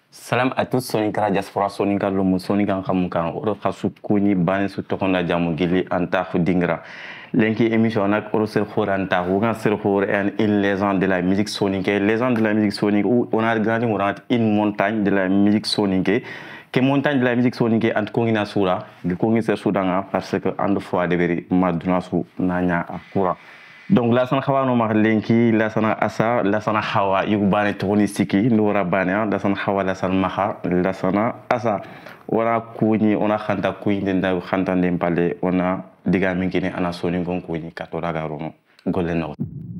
Salam à tous soninka diaspora soninka lomo soninka khamukan oro khasu kuni bane su tokonda jamu gili anta dingra lenki émission nak oro ser khoranta wugan ser khor en une légende de la musique soninké légende de la musique sonique où on a grandi on une montagne de la musique soninké que montagne de la musique soninké ant kongina sura de kongi ser sudanga parce que ando fois de beri maduna su nanya akura. Donc la sana xawa no ma lenki la sana asa la sana xawa yu bane toni siki no wara bane la sana xawa la sana maxa la sana asa wala kuni ona khanta kuyi nda khanta ndem pale ona diga mingi ni ana soni ngon kuni katora garono golle no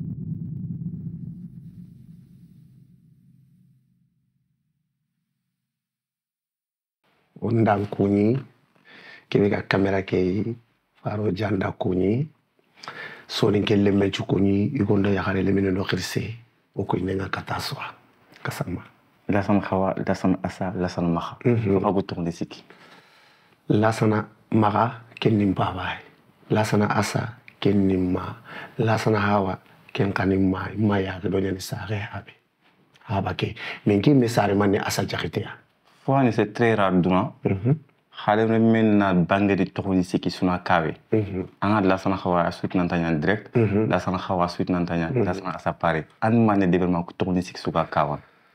ondan kuni kini ka kamera ke faro janda kuni soni kelle mechu kuni igondo ya khare lemino do khirse o ko nenga kataswa kasama la sana xawa la sana asa la sana maxa ko hagu tourner siki la sana maxa kenim babay la sana asa kenim ma la sana hawa ken kanim ma maya do nyani sare habe haba ke menki mesare manne asa jakhiteya fois c'est très rare duna xale men na bangé tourner siki suna kawe anga la sana xawa suite nantanya direct la sana xawa suite nantanya la sana asa pare an mané développement ko tourner siki suka kawa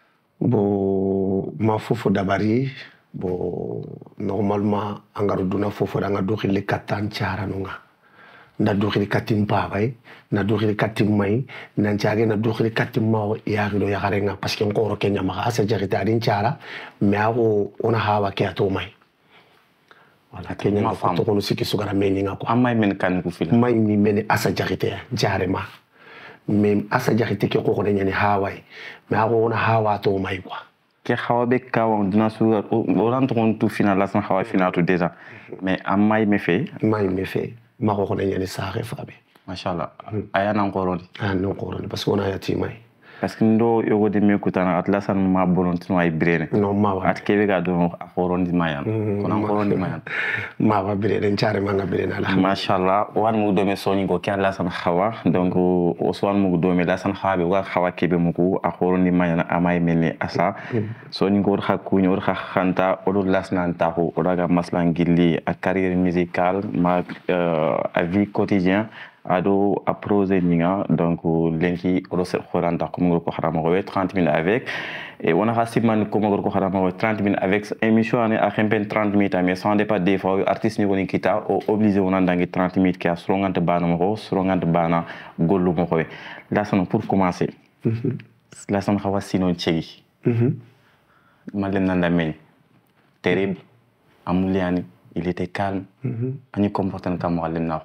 bo ma fofo dabari bo normalement angaru duna fofo da nga doxili katan ciara nunga nda doxili katim pabay na doxili katim may na ciage na doxili katim maw yaari do yaxare nga parce que ngoro kenya ma asa jarita adin ciara mais ako ona hawa ke ato may wala kenya ma fa to kono siki sugara meni nga ko amay men kan ko fil may ni meni asa jarita jare ma même asa jarita ke ko nyani haway mais ako ona hawa to may quoi ke xawabe kawon dina su oran ton tout final la san xawa final tout déjà mais amay me fait ma ko nyani saare fabe machallah ayana ngoroni no ngoroni parce que on a yati may parce que ndo yogo de me kutana atlasan ma bolonti no ay brene no ma wa at kebe ga do akorondi mayan kona ngorondi mayan ma wa brene ciare ma nga brene ala machallah wan mu do me soni ko kan la san xawa donc o swan mu do me la san xabe wa xawa kebe mu ko akorondi mayan amay melni asa soni ngor xakku ñor xanta o do lasnan taxu o daga maslan gilli a carrière musicale ma a vie quotidien ado approser ninga donc lenki oro ser khoranta ko ngor ko harama ko 30 minutes avec et on a rassiman ko ngor ko harama ko 30 minutes avec émission ane a xempen 30 minutes mais sans départ des fois artiste ni woni kita o obligé on ndangi 30 minutes ki a strongante bana mo strongante bana gollu mo ko la son pour commencer la son xawa sino ciegi malen nanda men terrible amuliani il était calme ani comportement comme walen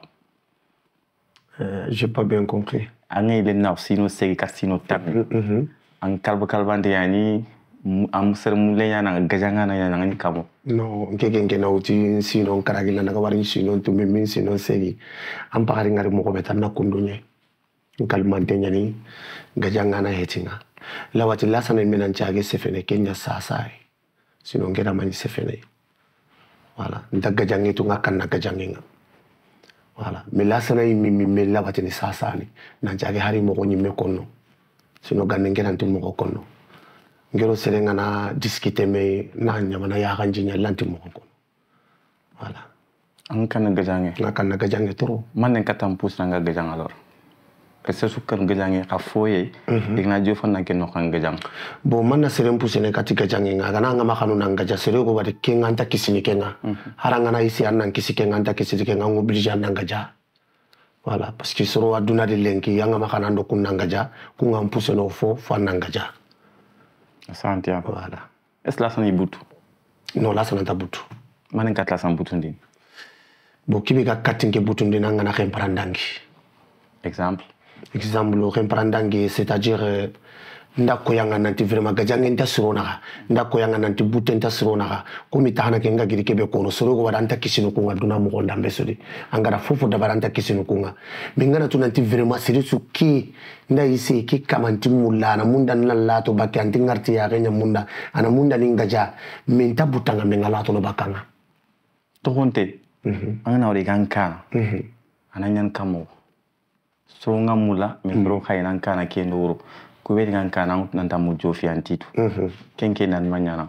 j'ai pas bien compris. Ane ile na sino segi kasino tabi. An kalbande yani am ser mulenya na gajanga na yana ngani kabo. No, ngeke na uti sino karagila na kawari sino to min sino segi. Am pakari ngari mo ko beta na kundunye. Kalbande yani gajanga na hetinga. La wati lasa na menan chage sefene Kenya sasai. Sino ngera mani sefene. Voilà, nda gajangi tu ngakan na gajanginga. Voilà, mais là ça n'est mi la batini sasani na jage hari mo ko nyimme konno sino ganne ngeran tin mo ko konno ngero serenga na discuter me na nyama na ya kanji nya lanti mo ko konno voilà an kan gajange trop man ne katam pus na gajang alors que ce su kan gajange ka foye igna jofan na ken no kan gajang bo man na serem pusene kati gajange nga kana nga makanu na gaja sere ko bade kenganta kisini kenga haranga na isi annan kisi kenganta kisini kenga obligé na gaja voilà parce que soro aduna de lenki yanga makana ndo kunna gaja kunga puseno fo na gaja santia voilà est la sani butu non la sana tabutu man kat la san butundi bo kibi ka katinke butundi na ngana kemprandangi exemple kemprandangi c'est-à-dire ndako yanga nanti vraiment gajange nta sirona ndako yanga nanti butenta sirona ko mi tahana kenga giri kebe kono soro ko wadanta kisino kunga duna mo gonda mbesodi angara fofo dabaranta kisino kunga mingana tu nanti vraiment sirisu ki nda isi ki kamanti mulana munda nalato baki anti ngarti ya genya munda ana munda ningaja minta butanga mengalato no bakanga to honte angana ori ganka ananyan kamo so ngamula mikro khaynan kana kendo ko weli gan kana nanta mo jofi antitu kenke nan manyana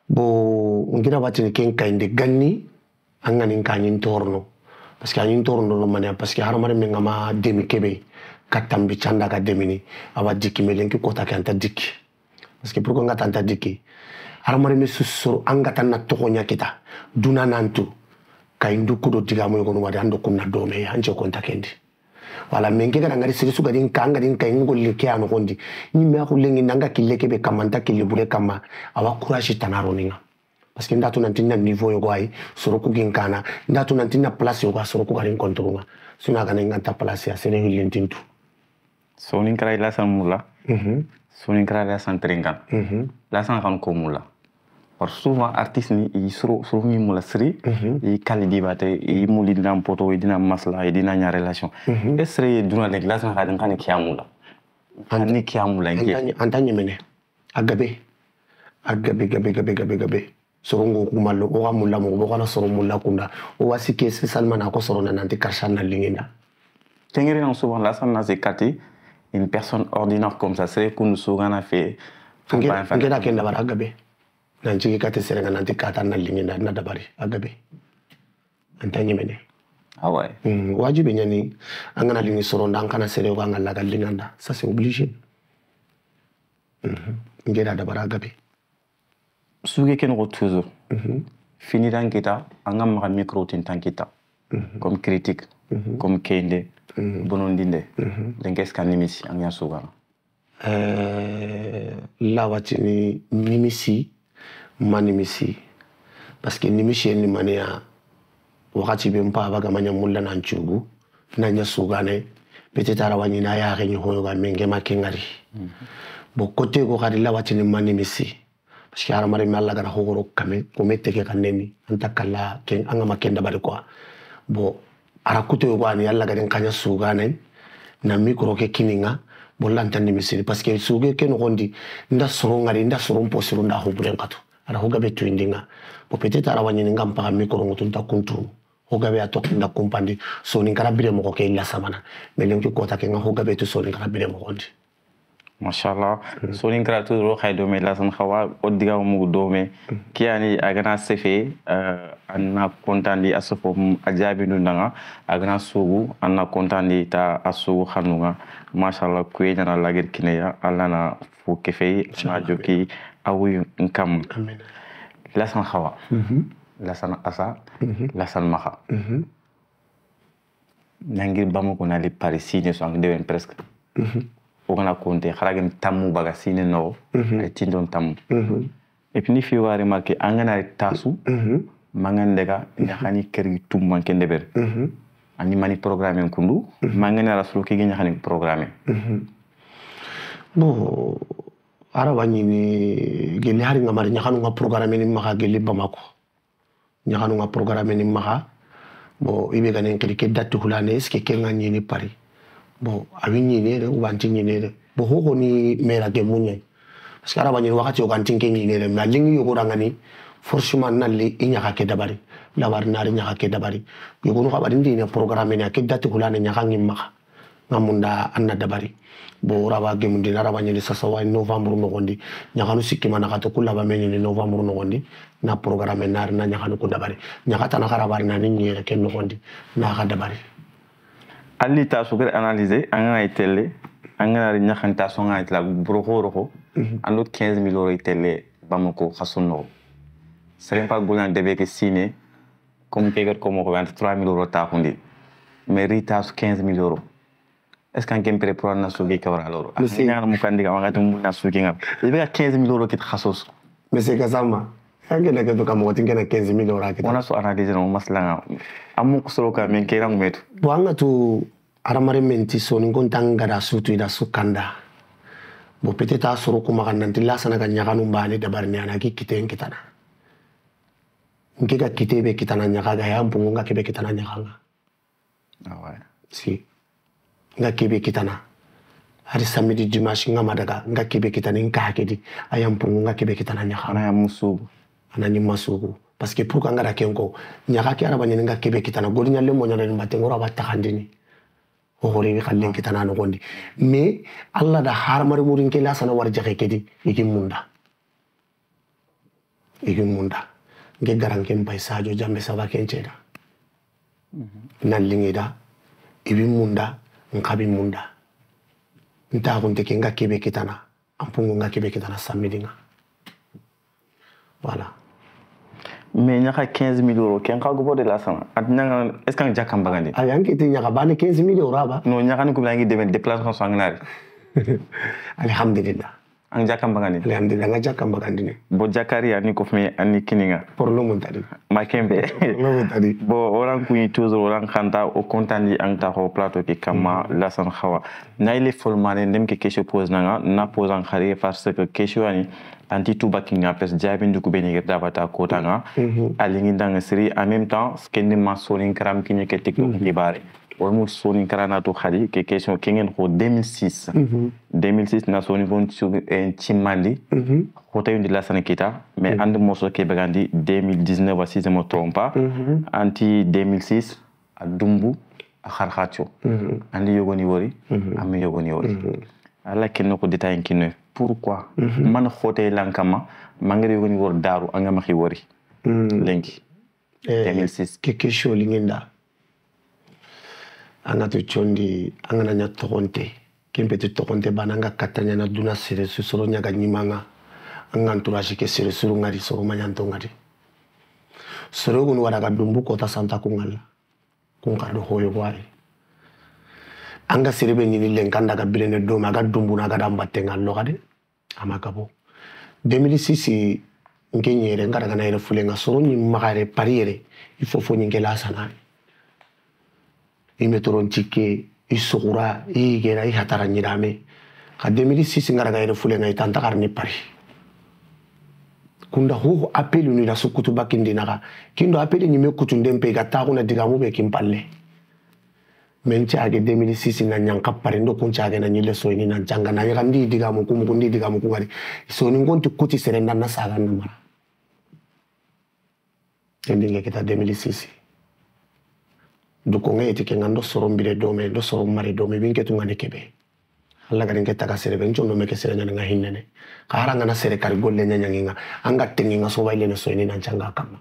bo ngira watini ken kainde ganni angani kanyin torno parce que anyin torno no mania parce que haramare men ngama demi kebe katambi chanda ka demini awa diki melenki kota kanta diki parce que pourquoi ngata anta diki haramare me susuru angata na tokonya kita duna nantu kaindu kudo digamo yogono wadi ando kunna dome anje konta kendi wala menke kana ngari sirisu gadin kanga din kay ngol le kiano gondi ni me ko lengi nanga kille kebe kamanta kille bure kama awa courage tanaro ninga parce que ndatu nantina niveau yogo ay soroku ginkana ndatu nantina place yogo soroku garin kontronga suna kana nganta place ya sene hilentintu sonin kara ila san mula sonin kara ila san tringan la san kan ko mula par souvent artiste ni i soro mi mula sri i kali dibate i muli dina poto dina masla i dina nya relation esre duna de la san kan kan kiamula ani kiamula ngi antanye mene agabe gabe sorongo kumalo o gamula mo bona soromulla kunda o wasike spécialement na ko sorona nanti karshana lingenda tengere en souvent la san na zekati une personne ordinaire comme ça c'est qu'on nous a fait ngena kenda bara agabe nanti kate serenga nanti kata na lingenda na dabari agabe antanye mene ah ouais wajibe nyani angana lingi soronda ankana sere ko angala ga linganda ça c'est obligé ngena dabara agabe suge ken ko toujours fini dan kita anga ma micro tin tankita comme critique comme kende bonondinde lenges kan nimisi anga suga lawati ni nimisi manimisi parce que nimisi ni mania wakati be mpa baga manya mulla nan chugu nanya suga ne peut-être arawani na ya renyi hoyo ga menge makengari bo côté ko kadi lawati ni manimisi parce que aramare malla gara hogoro kame ko mette ke kaneni anta kala ken anga makenda bari quoi bo ara kuto yo gwani yalla gaden kanya suga ne na micro ke kininga bo lanta ni misiri parce que suge ken gondi nda soro ngari nda soro mposiro nda hobure ngato ara hoga be twindinga bo peut-être ara wanyini ngamba micro ngoto ta kuntu hoga be atok nda kumpandi so ni ngara bire mo ko ke illa samana melenki kota ke nga hoga be to so ni ngara bire mo gondi Mashallah, sonin kara toujours khay dome la san khawa odiga mu dome kiani agana sefe anna kontandi asofo ajabi nunanga agana sugu anna kontandi ta asu khanunga mashallah kuy na lagir kineya allana fu kefey ma joki awu nkam amen la san khawa la san asa la san maha nangir bamako na li parisine so ang dewen presque o kana konte kharagen tamu baga sine no ay tindon tamu et puis ni fi wa remarquer angana tasu mangandega nyahani keri tum manke ndeber ani mani programme kundu mangana rasul ki nyahani programme bo ara wani ni geli hari ngamari nyahanu nga programme ni maka geli bamako nyahanu nga programme ni maka bo ibe ganen keri ke datu hulane eske kenga ni pari bo awinyi nere ubantinyi nere bo hoko ni mera ke munye parce que arabani wakati okantinke ni nere ma lingi yogoranga ni forcément nalli inyaka ke dabari labar nari nyaka ke dabari yogonu kabari ndi ne programme ne ke datu kulane nyaka ngimaka ngamunda anna dabari bo raba gemundi narabani ni sasa wa novembre no gondi nyaka no sikima nakato kula ba menye ni novembre no gondi na programme nari na nyaka no ko dabari nyaka tan karabari na ni nyere ke no gondi na ka dabari ali ta sugar analyser anga itelle anga ri nyakhanta so nga itla broko ando 15000 € itelle bamako khasonno c'est pas golan debe ke signé comme pegar comme ko 23000 € ta hundi mais rita 15000 € est ce qu'un kempere pour na sugi kawra alors anga mu kandiga wanga tum na sugi ngam ibe 15000 € kit khasos mais c'est kasama anga na ke to kamo tingena 15000 € kit ona so analyser no maslanga amu kusoroka men ke rangu metu boanga tu aramare menti so ni kontanga da sutu ida sukanda bo peut-être asoro kuma kan nanti la sana kan nyakanu mbani da barni ana ki kiten kitana ngika kitebe kitana nyaka ga yampu nga kebe kitana nyakanga ah ouais si nga kebe kitana hari samedi dimanche nga madaga nga kebe kitana nka hakedi ayampu nga kebe kitana nyaka ana ya musugu ana ni masugu parce que pour kanga da kenko nyaka ki arabani nga kebe kitana goli nyalle mo nyana ni batengora batakandini hore ni khallen kitana no gondi mais Allah da har mar murin ke la sana war jaxe kedi yiki munda igi munda nge garanken bay sajo jambe saba kenceda nallingida ibi munda nkabi munda nta kunte kenga kebe kitana ampungu nga kebe kitana samidinga voilà mais nyaka 15 000 euros ken ka gobo de la sana adna est ce que nga jakam bagandi ayanki ti nyaka bani 15 000 euros aba no nyaka ni ko ngi deven déplacement sangnari alhamdulillah ang jakam bagandi alhamdulillah nga jakam bagandi ne bo jakari ani ko fme ani kininga pour le monde tadi ma kembe lo tadi bo orang kuni toujours orang khanta o contandi ang ta ho plateau ki kama la san khawa na ile folmane ndem ke question pose nanga na pose en khari parce que question ani anti tout bakinga pes jabin du ko benigir dabata ko tanga alingi ndanga siri en même temps skendi ma sonin kram kinye ke tiktok di bare o mo sonin karana to khali ke question kengen ko 2006 2006 na sonin bon sur en chimali ko tayu di la sana kita mais and mo so ke bagandi 2019 voici je me trompe pas anti 2006 a dumbu a kharkhacho andi yogoni wori am yogoni wori ala kenno ko détail kinno pourquoi man khote lankama mangere yogoni wor daru angama khi wori lenki 2006 keke show linginda anga to chondi anga na nyatonte kempe to tokonte bananga katanya na duna sere susoro nyaga nyimanga anga entourage ke sere suru ngari soro manyanto ngari soro gunu wada ga dumbu kota santa kungala kunkardo hoyo bwari anga sere be nyini lenkanda ga bilene do maga dumbu na ga dambatte ngallo gade amakabo 2006 ngenyere ngara ga na ire fulenga soro nyi magare pariere il faut fo nyingela sana imetoron tike isugura igera ihatara nyirame ka 2006 ngara ga ire fulenga itanta karni pari kunda ho appelu ni la sukutu bakindi naga kindo appeli ni me kutunde mpe ga ta kuna digamu be kimpalle men caage 2006 na nyanka pare ndo kun caage na nyile so ni na janga na yaga ndi digamu kundi digamu ngari so ni ngonti kuti serenda na saga na mara endinge kita 2006 duko ngeti ke ngando sorombire dome ndo sorommare dome binke tungane kebe alla garin ke taga sere ben chondo meke sere nyanga hinnene kara ngana sere kar golle nyanyanginga anga tenginga so waile no so ni na janga kama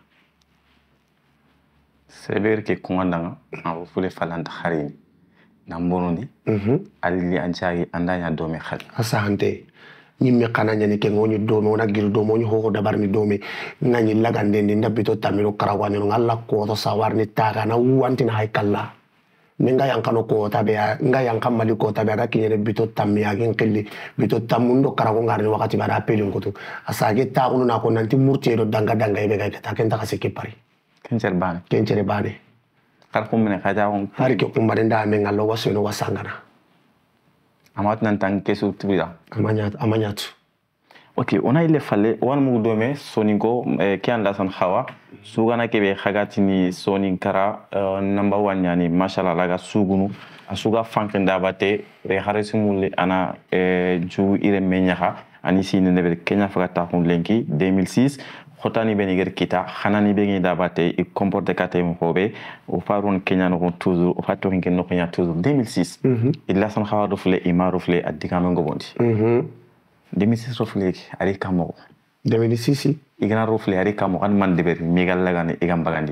sever ke kungandanga awu fule falanta kharini nambonondi alili anchagi andanya dome khali asante nyimme kana nyane ke ngoni dome ona gir dome oni ho dabar ni dome ngani lagande ndi ndabito tamiro karawani ngalla ko to sawarni taga na wanti na haykalla nenga yankano ko tabe nga yankam mali ko tabe ga kinyere bito tammi agin kelli bito tamundo karago ngari wakati bara pelin ko to asage ta unu na ko nanti murti do danga ibe ga ta kenta kasike pari kencere bane kar ko mene khaja on hari ke ko mare nda me ngallo waso no wasangana amat nan tan kesu tibida amanyatu ok on a ile fallait wan mu dome soningo ki anda san khawa sugana kebe khagati ni sonin kara number 1 yani mashallah laga sugunu asuga fankenda bate re harisimul ana ju ire menyaha ani sine nebel kenya fagata kon lenki 2006 khotani beniger kita khanani bengi da bate i comporte katem hobe o faron kenya no toujours o fatto ngen no kenya toujours 2006 illa san khawa rufle ima rufle adikame ngobondi 2006 rufle ari kamo 2006 igana rufle ari kamo an man deber migal lagane igam bagandi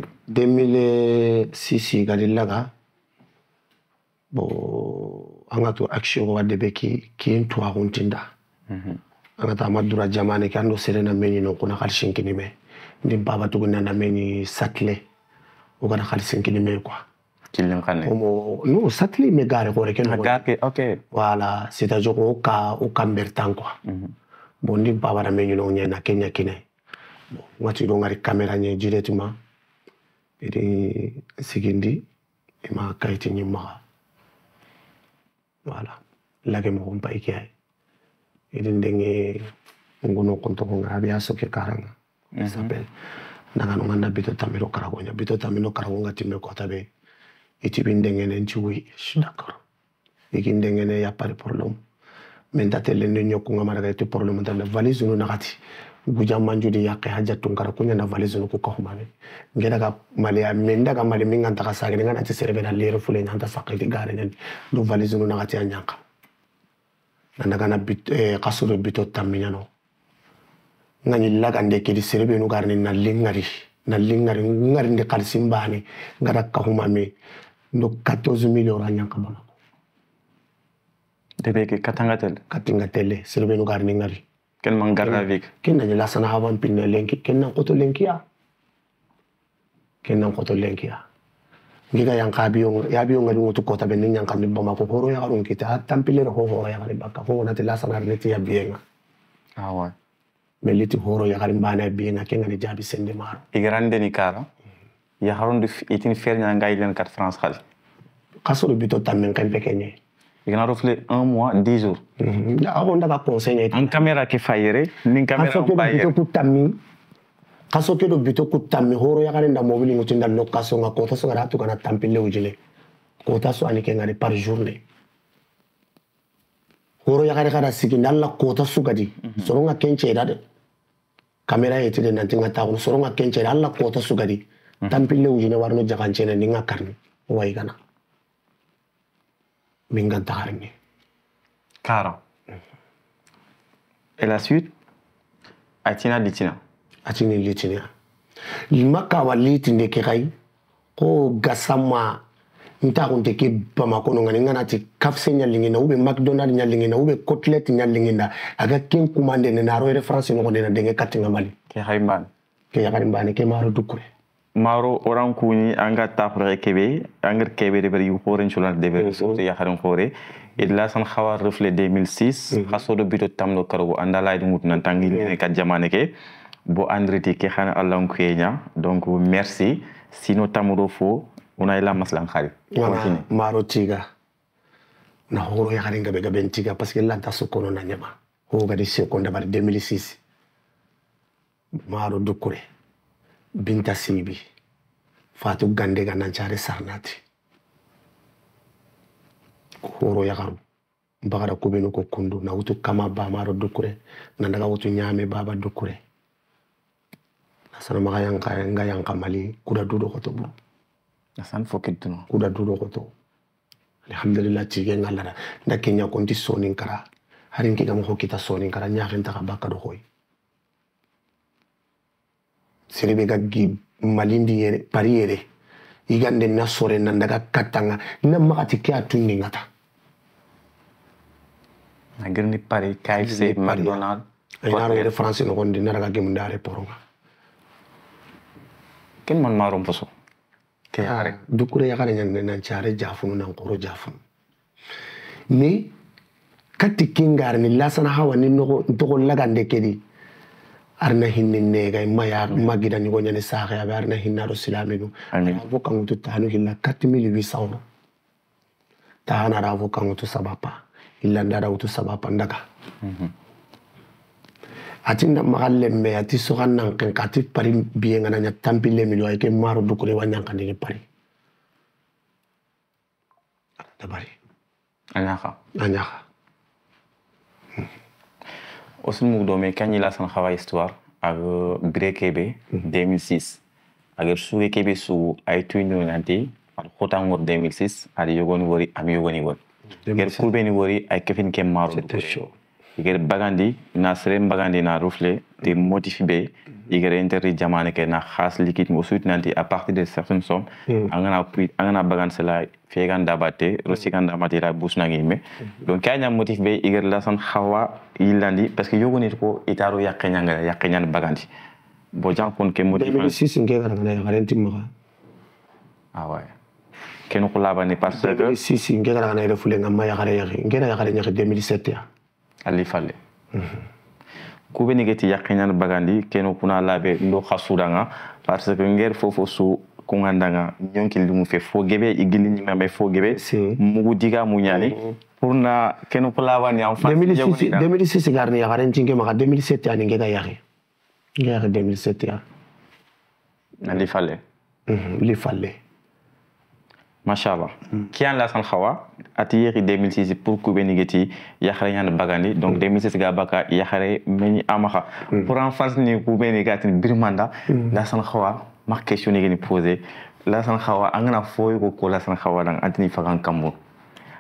2006 galillaga bo anga to action wa debeki kintu aguntinda anga ta madura jamane kando serena meni no kuna khalshinkini me ndim baba tuguna na meni satle o kana khalshinkini me quoi kilin khane no satle me gare ko reken gare ok voilà c'est à dire o kambertan quoi bon ndim baba na meni no nyena kenya kine bon wati do ngari camera nye directement edi sigindi e ma kayti nyima voilà lage mo on paike idin denge ngono konto ko ngabi asoke karanga s'appelle nanga no nganda bito tamiro karago ngati me ko tabe iti bindenge nen ci oui je suis d'accord ikin denge ne y a pas de problème men tatele ne nyoko ngamara ga te problème tan valise no nakati guja manjudi yakke hajatu ngara kunya na valise no ko ko mane ngeda ga mali ya menda ga mali minga ntaka sage ngana ti serebe na lere fule nyanta sakati gare nen do valise no nakati anyanka nanda kana bit kasuro bito taminyano ngani lagande kedi serebe no garni na lingari ngari ndi kalsimbani ngara kahuma me no 14 millions ranya kamana debe ke katinga tele serebe no garni ngari ken mangarna vik ken na lasana hawan pinne lenki ken na koto lenkiya ngiga yang kabiyo ngari ngoto kota benin yang kan bama ko horo ya garun kita tampile horo ya gari bakka ko na tela sanar neti ya bienga awa meliti horo ya gari bana bienga kenga ni jabi sende maro igrande ni kara ya harun du itin fernya ngai len kat France khali kasoro bito tamen kan pekenye igna rofle 1 mois 10 jours da agon daga conseiller en caméra ke fayere nin caméra bayere kaso kedo bito kutami horo ya gari nda mobile ngutinda location nga kota so garatu kana tampile ujile kota so ani kenga par journée horo ya gari kada sigi nalla kota su gadi soronga kenche dade kamera yeti de nanti nga tawo soronga kenche alla kota su gadi tampile ujine warno jaganche na ninga karni way kana minga taharni kara et la suite atina atini litinia limaka waliti ndeke kai ko gasama nta kunte ke Bamako ngani ngana ti kafse nyalingina ube McDonald nyalingina ube Cotlet nyalingina aga kin kumande ne naro reference no ngene denge katinga mali ke harimban ke maro dukure maro oran kuni anga tafre kebe anger kebe de bari horen chulan de bari so ya harin khore idla san khawar reflet 2006 khasodo bito tamno kargo andala di mut nan tangi ne kat jamane ke bo andriti ke xana Allah kenya donc merci sino tamuro fo una ila maslan khari continue maro tiga na horo ya haringa be gaben tiga parce que lanta sokono na nyama ho gadi sekonda bar 2006 maro dukure binta sibi fatu gande ga nan chare sarnati horo ya garu bagara kubenu ko kundu na utu kama ba maro dukure na daga utu nyame baba dukure sana nga yang kamali kuda dudo ko to bu asan fokitno kuda dudo ko to alhamdulillah tige ngala da kenya konti sonin kara harin ki gam hokita sonin kara nya gen ta baka do hoy sirebe gaggi malindi yere pariere igande na sore nan daga katanga na makati ke atunni ngata nagirni pari KFC McDonald ina re France no gondi na daga gem ndare poronga ken man marum poso ke yare dukure yakare nyande nan chare jafunu nan koro jafunu ni kati kingar ni lasana hawa ni no to lagande kedi arna hinne nega maya magida ni gonya ni saxe ya arna hinna do silaminu avoka ngutu tanu hilla 4800 tahana avoka ngutu sabapa illa ndara ngutu sabapa ndaga atinda magalle me ati soxannan kan kati pari biye ngana nya tampile mi loy ke maro dukure wanyan kan ni pari tabari anyaka osun mu do me kanyi la san xawa histoire ak brekebe 2006 ak suge kebe su ay tuino nanti al khotangor 2006 ali yogoni wori am yogoni won ger kubeni wori ay kefin ke maro igere bagandi na serem bagandi na rufle te motivé igere interdit jamane ke na khas liquide mo suite nanti à partir de certaines sommes angana bagan cela fegan dabate rosikan damati la busna ngime donc kanya motivé igere la san khawa ilandi parce que yogoni ko itaro yakenya bagandi bo jankon ke motivé 2006 ngega ngana garanti ma ah ouais kenu ko labani parce que 2006 ngega ngana refule ngama ya ngera 2007 ya ali falle kube nigeti yakinan bagandi keno kuna labe ndo khasudanga parce que nger fofo su kungandanga nyonki limu fe fogebe igili nyima me fogebe mugu diga munyani pour na keno pulava ni en face 2006 garni ya garen tinge maka 2007 ani ngega yaki ngega 2007 ya ali falle li falle Machallah. Qui a la Sanhawa, attiré 2006 pour Kubenigeti, Yaharian Bagani, donc 2006 Gabaka, Yahare, Meni Amaha. Pour en face, ni Kubenigati, Birmanda, la Sanhawa, ma question est posée. La Sanhawa, Angana Foy ou la Sanhawa dans Antini Fagan Kambo.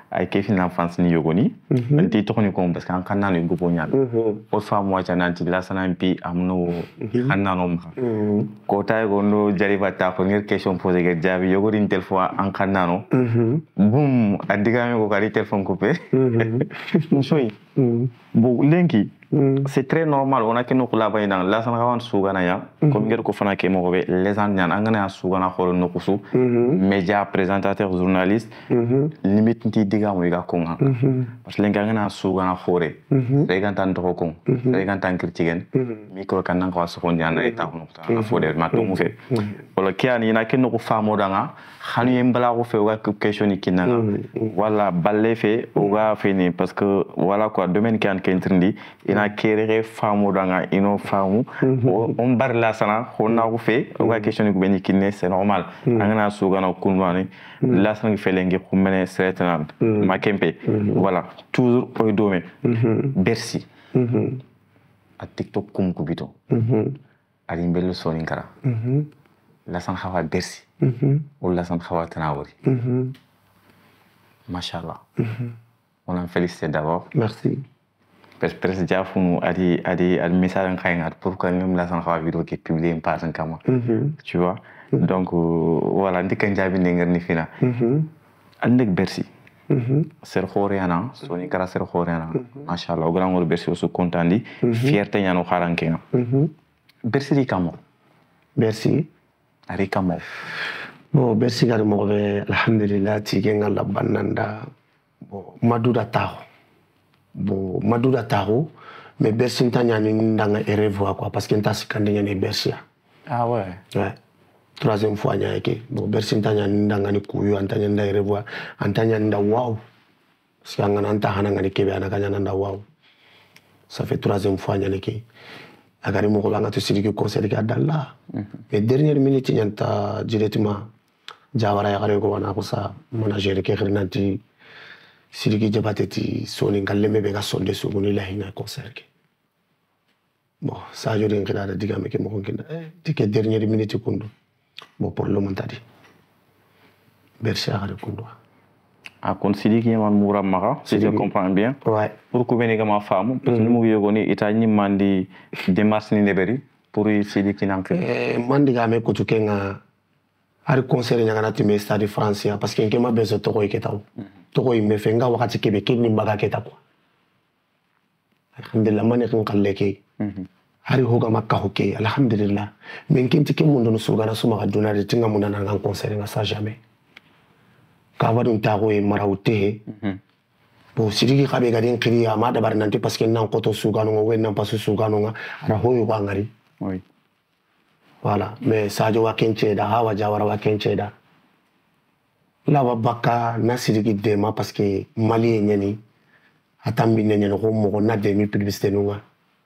ay ke fin l'enfance ni yogoni anti to ni ko parce que an kanna no gobo nyaal o fa mo ta nanti la sana mpi amno hanna no ko tay go no jariba ta ko ngir question posé ge jabi yogori une telle fois an kanna no boum adiga me ko kali téléphone coupé soy bo lenki c'est très normal on a que no kula bay dans la sana wan sugana ya comme ngir ko fana ke mo be les an nyan angana sugana xol no kusu média présentateur journaliste limite nti diga mo ga konga parce que lenga ngana sugana xore regan tan to ko regan tan critiquen micro kan nan ko so ko nyana eta ko ta fodel ma to mo fe wala kiani na ke no ko famo danga xanu yembala ko fe wa question ikina wala balle fe o ga fini parce que voilà quoi domaine qui en kentrindi ina kéré famo danga ino famu on bar la sana honna ko fe o ga question ko beni kinne c'est normal angana sugana kunwani la sana felenge ko mene setan ma kempe voilà toujours au domaine Bercy a TikTok kum kubito ali mbello soninkara la sana hawa Bercy ou la sana hawa Tanawori machallah on en félicite d'abord merci presque déjà funu adi message en khayngat pour que même la sana hawa vidéo qui publié en page en kama tu vois donc voilà ndika njabi ndengar ni fina andek Bercy ser khoreana soni kara ser khoreana machallah grand ngor Bercy so contandi fierté nyano kharankenga Bercy di kamo Bercy ari kamo bon Bercy gar mo be alhamdulillah tigenga la bananda bon maduda taho mais Bercy ntanya ni ndanga erevoir quoi parce que nta sikande nyane Bercy ah ouais troisième fois nya yake bon Bercy ntanya ni ndanga ni kuyo antanya nda erevoir antanya nda wow parce que ngana nta hananga ni kebe anakanya nda wow ça fait troisième fois nya yake agari mo ko banga to siriki concert ka dalla mais dernière minute nyanta directement jawara ya gare ko wana ko sa manager ke khrinanti siriki jabateti soni ngalleme be ga sonde suguni la hina concert ke bon ça je ringira da diga me ke mo ngina tike dernière minute kundo bon pour le montadi Bercy a gare kundo a kon sidiki man mura maka si je comprends bien ouais pour ko beni gama famu parce que mo yogoni itani mandi démarche ni neberi pour sidiki nanke mandi ga me ko tukenga ari concert nya kana time stade France parce que ngema bezo to ko iketaw to ko imbe fenga wakati kebe kini mbaga keta ko alhamdulillah mani kan kalleke hari hoga makka hoke alhamdulillah men kinti ke mundo no sugana suma gaduna de tinga munda na ngan concert nga sa jamais ka wadun ta ko e marawte bo sirigi khabe gadin khiriya ma da barnante parce que nan ko to sugano ngo wen nan pasu sugano nga ara hoyo ba ngari oui voilà mais Sadio Wakenche da hawa jawara Wakenche da la wabaka na sirigi dema parce que Mali nyani atambi nyani ko mo na demi publicité nunga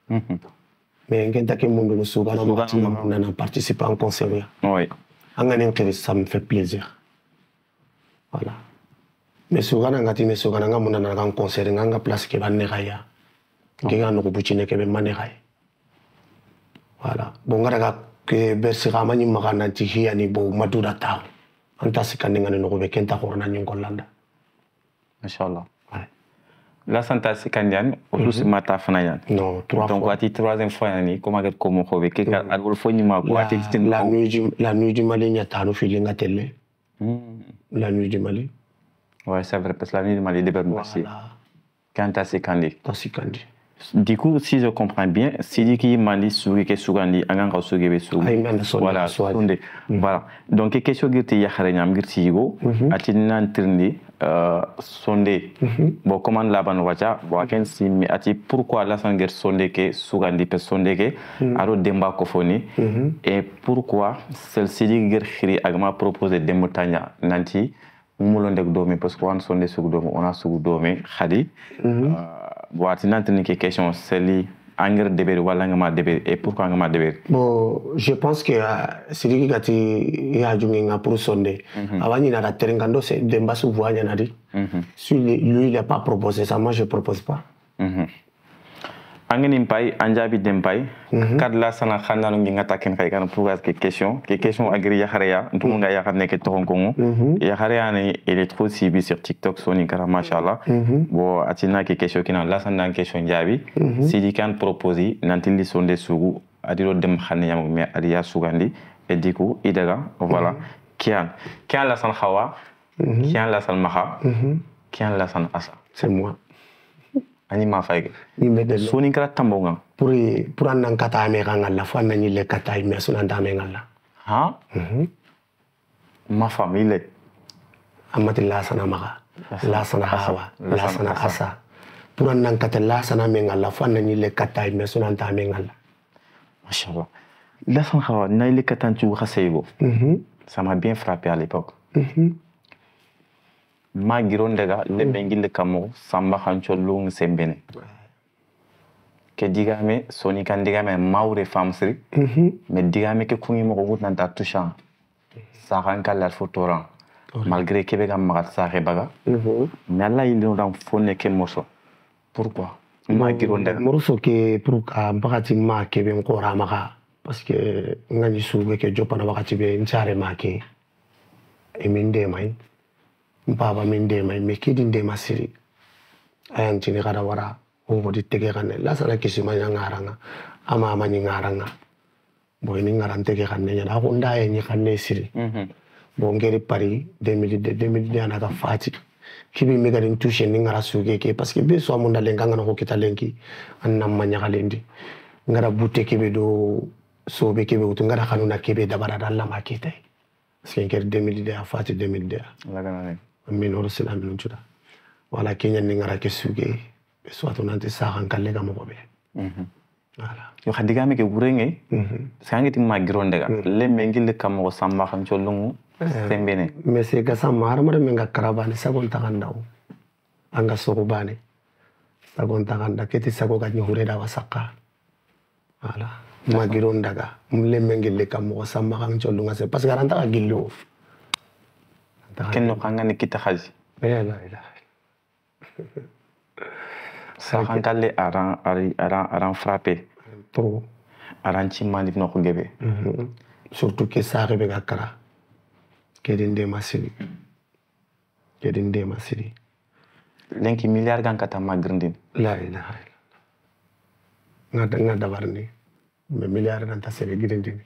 mais ngenta ke mundo no sugano ma na participer en concert oui angane ngiri ça me fait plaisir voilà mais sugana ngati ne sugana ngamuna na kan concert nganga place ke banne gaya nginga no ko bucine ke be mane gaya voilà bon ngara que Bercy ramani magana tihiya ni bo madura ta anta sikandinga no be kenta korna nyongolanda machallah la santa sikandian aussi mata fanayan non trois donc fois ati troisième fois ni comment get comme ko be ke adol fo ni ma ko ati la nuit du Mali nya tanu filinga tele la nuit du Mali ouais c'est vrai parce que la nuit du Mali de Bercy quand ta sikandi du coup, si je comprends bien, c'est qui mali sugi ke sugandi anganga sugi be sugi. Voilà, sonde. Voilà. Donc question girti ya xareñam girti yigo atina ntirndi sonde. Bon comment la ban wacha bo ken si mi ati pourquoi la sanger sonde ke sugandi pe sonde ke aro demba ko foni et pourquoi celle-ci gir khiri agma proposer demotanya nanti mulondek domi parce que on sonde sugu domi on a sugu domi khadi boati nantini ke question seli engrais deberi wala ngama deberi et pourquoi ngama deberi bon je pense que siriki gati ya junginga pour sonde awani na terengando c'est demba su voanya nadi si lui il a pas proposé ça moi je propose pas angeni pay anjabi dem pay kad la sana xananu ngi ngata ken kay kan pour que question agri yakharia ntum nga yakhar nek toxon ko yakharia ne il est trop suivi sur TikTok soni kara machallah bo atina ke question kina la sana question jabi sidi kan proposer nanti sonde sugu adiro dem xane yam me adiya sugandi et du coup idaga voilà kian la san khawa kian la san maha kian la san asa c'est moi ani ma fayge ni soni kara tambonga pour an kata me ngalla fa na ni le kata me sunan da me ngalla ha ma famille amati la sana maha la sana hawa la sana asa pour an kata la sana me ngalla fa na ni le kata me sunan da me ngalla machallah la san khawa na ile katan tu khaseygo ça m'a bien frappé à l'époque ma girondega le bengil kamo samba khancholung sembene ke digame soni kan digame maure famsri mais digame ke kungi mo ko nan ta touchant sa kan kala photoran malgré que bega magat sa baga mais Allah il nous rend fonne ke morso pourquoi ma girondega morso ke pour ka bagati ma ke be ko ramaka parce que ngani sube ke jopana wakati be nchare make eminde mai baba minde mai me kidinde masiri ayan tini kada wara o di tege kanne la sala kisima ngaranga ama ama ni ngaranga boy ni ngarante ke kanne nya da ko ndaye ni kanne siri bo ngeri pari 2002 anaka fati kibi me gadin toucher ni ngara suge ke parce que be so amunda lenga ngana ko kitalenki annam manya kalendi ngara butte kebe do so be kebe utu ngara kanuna kebe dabara dalla makite parce que ngeri 2002 a fati 2002 la ganane min orsila min juda wala kenya ni ngara ke suge be so to nanti sa kan kalle ga mo be wala yo khadiga me ke gurenge sangi tim ma girondega le mengil kam ko samba kan cholungu sembene mais c'est ga sam har mo me nga karabani sagon tagandaw anga soko bane sagon taganda keti sago ga ni hureda wasaka wala ma girondaga le mengil kam ko samba kan cholunga c'est parce que ranta ga gillo kenno kangani kita khaji la ilaha sa khankale aran frappé trop aran chimani no ko gebe surtout que ça rebe ga kara kedinde masiri lenki milliard gan kata magrindin la ilaha nga dabarni me milliard dan ta sebe girindini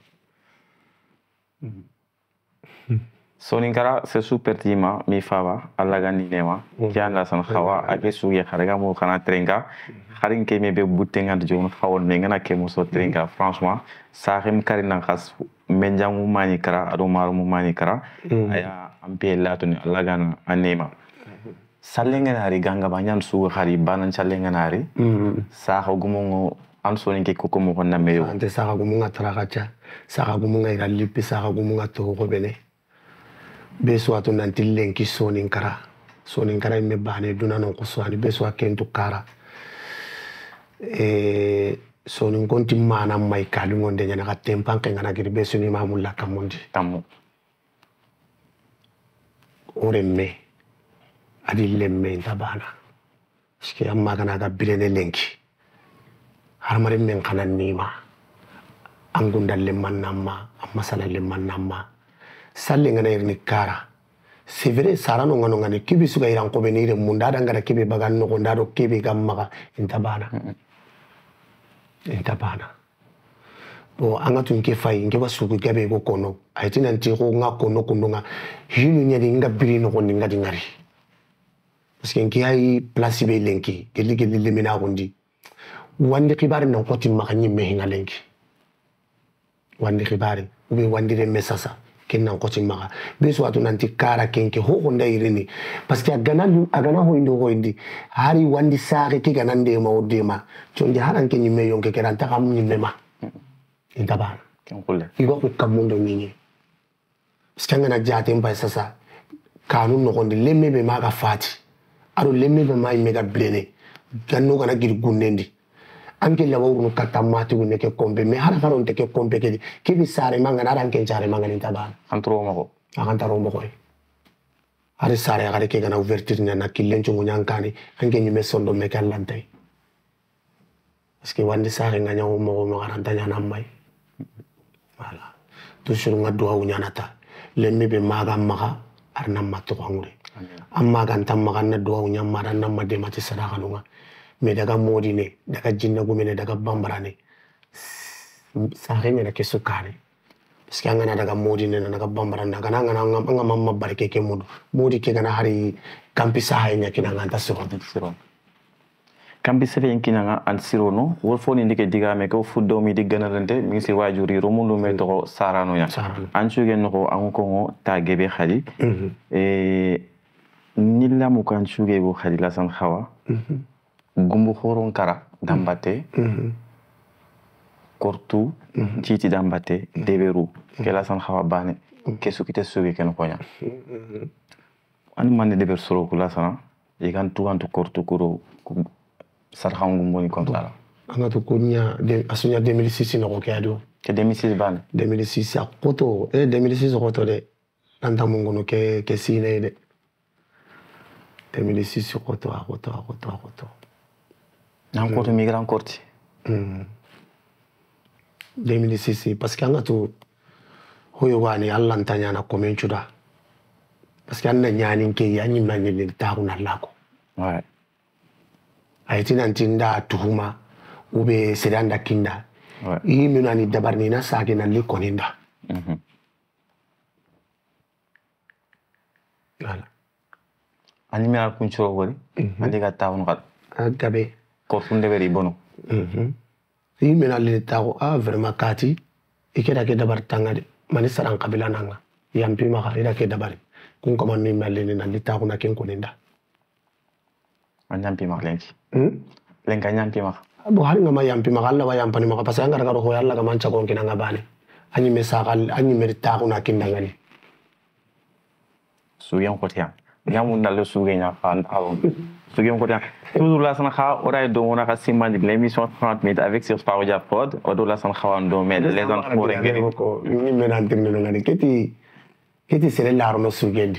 Soninkara c'est super tima mi fava alla gani nema kian la san khawa ake suye kharaga mo khana trenga kharin ke me be butenga de jom khawon me ngana ke mo so trenga franchement sa khim karina khas menjangu mani kara ado maru mani kara aya ampe latuni alla gana anema salenga nari ganga banyan su khari banan salenga nari sa khagumo am soninke koko mo konna meyo ante sa khagumo ngatra kacha sa khagumo ngai lipi sa khagumo ngato ko bene beso ato nanti lenki soninkara me bane duna non ko soani beso akento kara sonin konti mana mai kalu ngonde nyana ka tempan ke ngana giri beso ni mamulla kamondi tamu ore me adi lemme tabana ski amma kana ga birene lenki harmare men kana nima angunda lemman namma amma sala lemman namma salle ngana irni kara c'est vrai sarano ngani kibi suga iran ko benire munda da ngara kibi bagan no gonda do kibi gamma intabana bo anga tunke fay nge basugu gabe go kono aitina nti ko nga kono kundunga hinu nyadi nga biri no gondi ngadi ngari parce que ngi ay place be lenki geli lemina gondi wandi khibari no ko timma kanyi mehinga lenki wandi khibari ube wandi re mesasa kenna ko timma be so atu nanti kara kenke ho gonda irini parce que agana ho indi hari wandi saare ki ganande ma odema chondi haran kenyi me yonke keranta kam nyimema intabana kenkule igo ko kamundo nyinyi skanga na jate mba sasa kanu no gonde lemme be maga fati aro lemme be mai mega blene ganno kana gir gunnendi anke la wawru kata mati gunne ke kombe me hara faron te ke kombe ke bi sare manga na ran ken sare manga intabana antro mako akantaro mako ari sare agare ke gana ouverture na killen chungu nyankani anke nyime sondo me kallantai parce que wandi saxe nga ñaw mo mo garanta ñana may voilà toujours nga duwa ñanata lemmi be maga maga arna matto ngure amma kan tamma kan na duwa ñamma ran na madde mati sadaka lunga me daga modi ne daga jinna gumene daga bambara ne saxe ne ke sukane parce que ngana daga modi ne daga bambara daga ngana nga mamma barke ke mudu modi ke gana hari kampi saxe nya kina nganta siro kambi sefe yinkina an sirono wol fo ni ndike digame ko fuddo mi digganarante mi si wajuri romundo me to sarano ya an chugen no an ko ngo ta gebe khali nilla mu kan chuge go khali la san khawa gumbu khoron kara dambate kortu titi dambate deberu ke la san khawa bane ke sukite suge ken konya an man deber soro kula sana yigan tuantu kortu kuro sarhangu ngoni kontrala anga to konya asunya 2006 no ko ado ke 2006 ban 2006 akoto 2006 akoto de nanta mungu no ke sine de 2006 akoto nan ko to migrant korti 2006 parce que anga to hoyo wani Allah ntanya na komenchuda parce que anna nyani ke yanyi manyele tauna lako ouais ayti nantinda tuhuma ube sedanda kinda yi minani dabarni na sage na likoninda voilà ani mi al kuncho wori andi ga tawon gal gabe ko funde beri bono yi minali tawo vraiment kati ikeda ke dabar tangade mani saran kabila nanga yampi ma ida ke dabari kun ko man mi malini na litawo na ken koninda anyampi mak lenki lenka nyampi mak bo hari ngama yampi mak alla wa yampani mak parce que ngara garo ho yalla ga mancha gon kinanga bane anyi mesakal anyi merita ko na kinanga ni suyan ko tiam nyamu ndal suge nya fan awo sugen ko tiam toujours la san kha oray do wona ka simandi l'émission 30 minutes avec sur Parodia Pod odo la san khawando men les gens ko ngeni ko ni menan tirno ngani keti sere la rono sugendi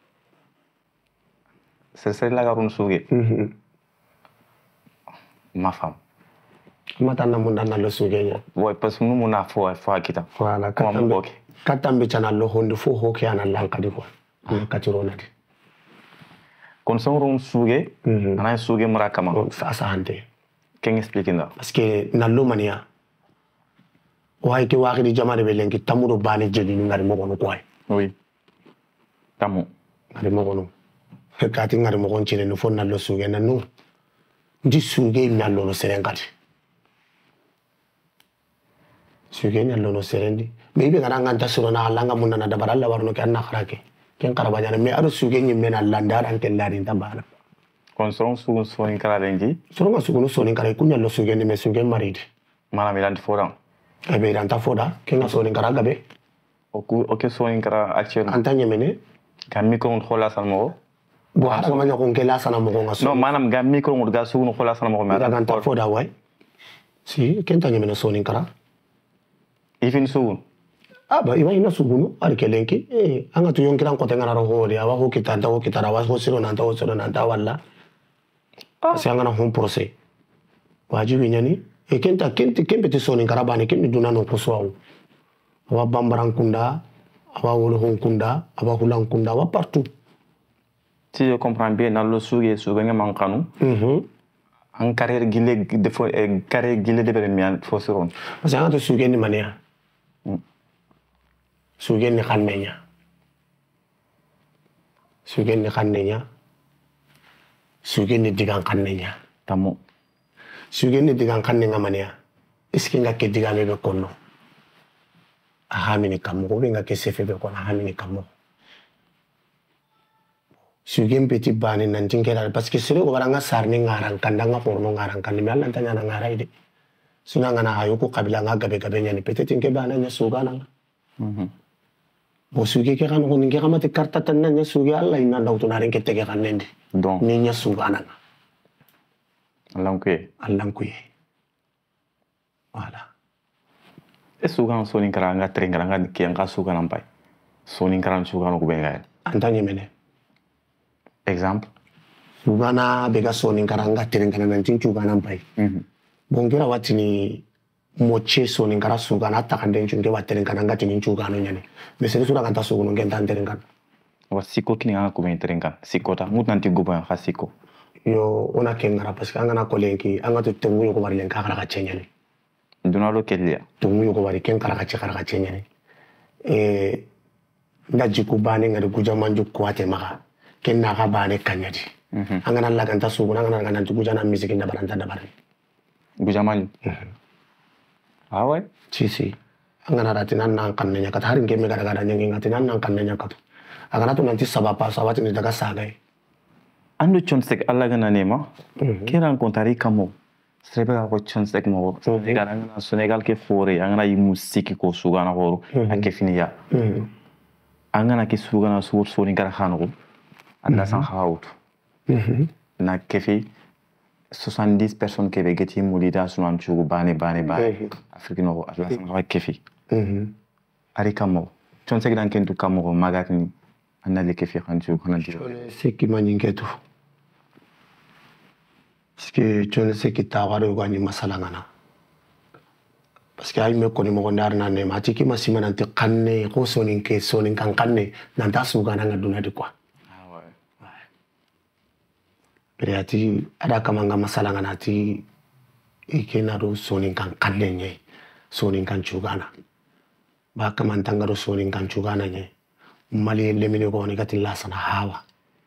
c'est la garun suge ma femme matana mun dan lo sugenya ouais parce que nous mon afo kita voilà katambe chana lo hondo fo ho ke ana lankadi ko na katirona di kon sonron suge ana suge murakama sa hande ken explique na parce que na lo mania way ke waagi di jamane be lenki tamudo bani jedi ngari mo kono ko ay oui tamu ngari mo kono kati ngari mo konchine no fonna lo suge na no ndi suge mi allo no serengati suge ni allo no serendi me be ngara nganta suro na alanga munna na dabara alla warno ke anna kharake ken karabanya me aro suge ni men alla ndara anke lari tabana kon son sugun soni kala lengi suro ma sugun soni kala kunya lo suge ni me suge maridi mana milan foran e be ranta foda ken ga soni kala gabe oke soni kala actuellement antanya mene kam mi ko khola salmo bo hada ma nyako ngela sana mo ngaso non manam ga micro ngol ga sugun khola sana mo ma da ganta foda way si ken tanya mene soni kala ifin sugun aba iba ina sugunu ari kelenki anga tu yonkiran ko tengana ro hori awa ko kitanta ko kitara wa ko siro nanta walla asi anga na hon procès wajibi nyani kempe ti soni karabani kemmi dunano ko so awa bambaran kunda awa wolo hon kunda awa hulan kunda awa partout si je comprends bien dans le suge nga mankanu en carrière gile de bermian fo siron parce que anga to suge ni mania sugen ni xannenya sugen ni digan xannenya tamu sugen ni digan xannenga mania est-ce que nga ke digame be konno ahamini kamo ko nga ke sefe be konno ahamini kamo sugen petit bani nan tinkela parce que sere ko baranga sarni ngaran kandanga porno ngaran kan mi Allah tanya ngara ide suna ngana hayo ko kabila nga gabe nyani peut-être nke bana nya sugana bo suge ke kan ko ninge kamate karta tanna nya suge Allah ina ndaw to naren ke tege kan nendi donc ni nya sugana Allankuye voilà e sugan sonin karanga trengranga ke anga sugan ampai sonin karan sugan ko benga antanye mene exemple sugana bega sonin karanga trengranga nan tin sugana ampai bon kira watini moche so ni ngara suga na takande nchunge wateren kana ngati ni nchuga no nyane mesere sura kanta sugu no ngenta nderen kan wa siko kini anga ko enteren kan siko ta mut nanti gobo en khasiko yo ona kengara parce que anga na kolenki anga to tengu ko bari len ka kara chenyane duna lo kelia tengu ko bari ken kara chenyane ndaji ku bane ngari guja manju kwate maka ken na ka bane kanyadi anga na laganta sugu anga na ngana guja na musique na baranta da bari guja manju ah ouais si anga na ratina nan kannenya kat harin gemme gara gara nyengi ngatina nan kannenya kat anga na to nanti sabapa sabati ni daga sagai ando chonsek alla gana nema ke rencontrer kamo srebe ko chonsek mo Senegal ke fore anga yi musiki ko sugana horo ake finiya anga na ke sugana sur so ni gara khano anda san khawut na kefi 70 personnes qui avaient été moulida sur un chou bane africain au la san kefi ari kamo chonsek dan kentu kamo magatni anna le kefi khanchu khana di c'est qui maninketu parce que tu ne sais qui t'a regardé ou gagné masala ngana parce que ay me koni mo ndar na ne ma tiki masima nanti kanne ko sonin ke sonin kan kanne nan ta su gana ngaduna di quoi ah ouais Periati ada kamanga masala ngana ti ikena do sonin kan kanne nye sonin kan chugana ba kamantanga do sonin kan chugana nye mali lemine ko ni gati lasana hawa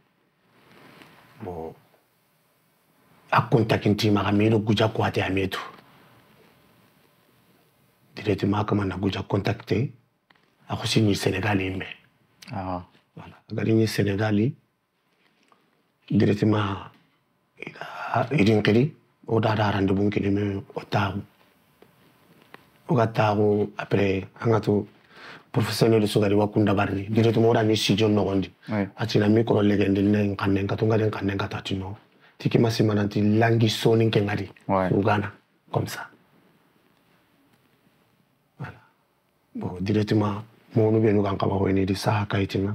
bo akonta kinti maka mero guja kwate ametu directement kama na guja contacter ako signi Sénégali me ah voilà gari ni Sénégali directement idin kedi o da rendez-vous kedi me o gatago après angato professionnel sugari wakunda barni directement ora ni studio no gondi atina micro legende ne kanen katunga den kanen katatino tiki masimananti langi soni kengari Uganda comme ça voilà bon directement mon nous bien kaba woni di saha kaitina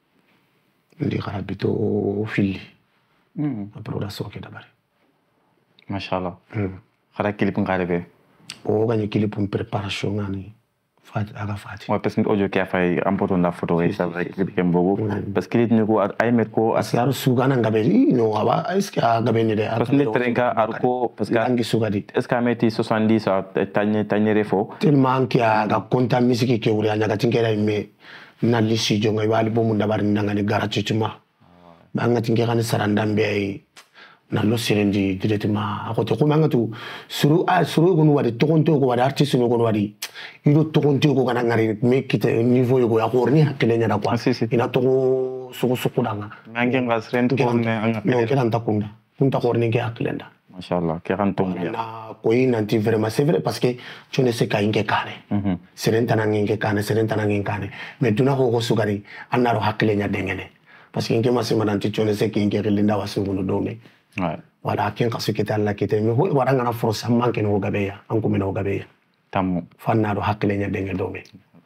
ndi kharabito fili après la soke dabari machallah khara clip ngare o gagné clip pour préparation ngani Fati. Ouais, parce que audio qui a fait un peu de photo et ça va clip qui beaucoup parce que il ko ay met ko asiaro sugana ngabeli no aba est-ce que ngabeni de parce que le trenka arko parce que angi sugadi est-ce que metti 70 tanye refo tellement que ga konta musique ke wuri anya gatingera me na lisi jonga wali bomu ndabar ndangani garachituma banga tingera ni sarandambe ay na lo sirendi directement akote ko manga tu suru gonu wadi tokonto ko wadi artiste no gonu wadi ido tokonto ko kana ngari me kite niveau yo ya korni hakilenya da kwa ina to suku danga nange ngasrentu ko ne anga no kedan takunda kunta korni ke hakilenda machallah ke kan tom ya na ko inanti vraiment c'est vrai parce que tu ne sais kainge kane serenta nange kane serenta nange kane mais duna ko sugari anaro hakilenya dengene parce que nge masima nanti tu ne sais kinge relinda wasu no dome ouais voilà ken kasu kita la kita mi ho wara ngana force manke no gabeya an ko meno gabeya tam fanna do haklenya denge dome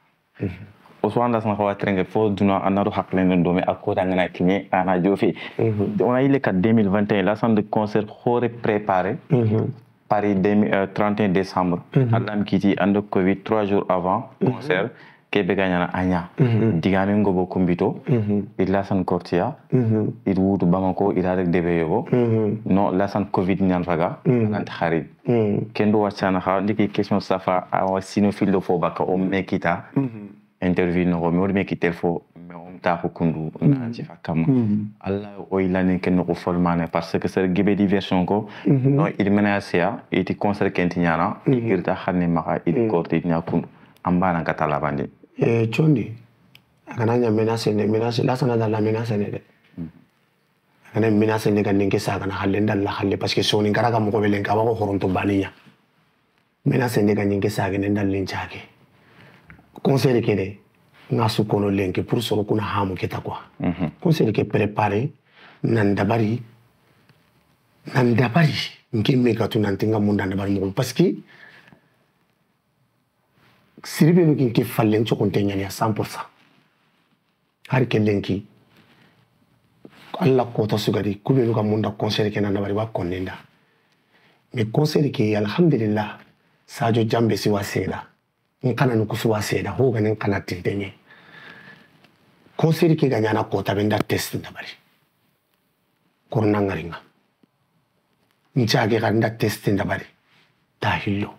o so anda san xawa trenge fo duna anado haklenya dome akoda ngana kinye ana jofi on a eu le 2021 la centre de concert khore préparé Paris 31 décembre adam kiti ando covid 3 jours avant concert kebe ganyana anya digame ngobo kumbito illa san kortia il wudu bamako ila rek debe yogo no la san covid nyan raga ant kharid kendo wachana ha ndiki question safa awa sinophile do fo baka o mekita interview no mo mekita fo me on ta ko kundu na ci fakam alla o ilane ken ko formane parce que c'est gebe diversion ko no il menacia et ti concert kentinyana irta xane maka il korti nyakun ambana katala bandi chondi akananya menace la sana da la menace ne de akana menace ne kan ninke sa kana halenda la halle parce que soni karaga mo ko belen ka ba ko horonto baniya menace ne kan ninke sa gane dal linchake conseil ke de ngasu kono lenke pour solo kuna hamu keta quoi conseil ke préparer nan dabari ngime ka tunantinga munda dabari mo parce que siribe no kinke fallen to kontenya ya 100% har kellenki alla ko to sugari kube no kamunda conseil ke nan dabari ba konnenda mais concert ke alhamdulillah Sadio Jambe si waseda nkana nukusu waseda ho ganin kana tintenye concert ke ganyana kota benda test ndabari korna ngaringa nchage ganda test ndabari tahillo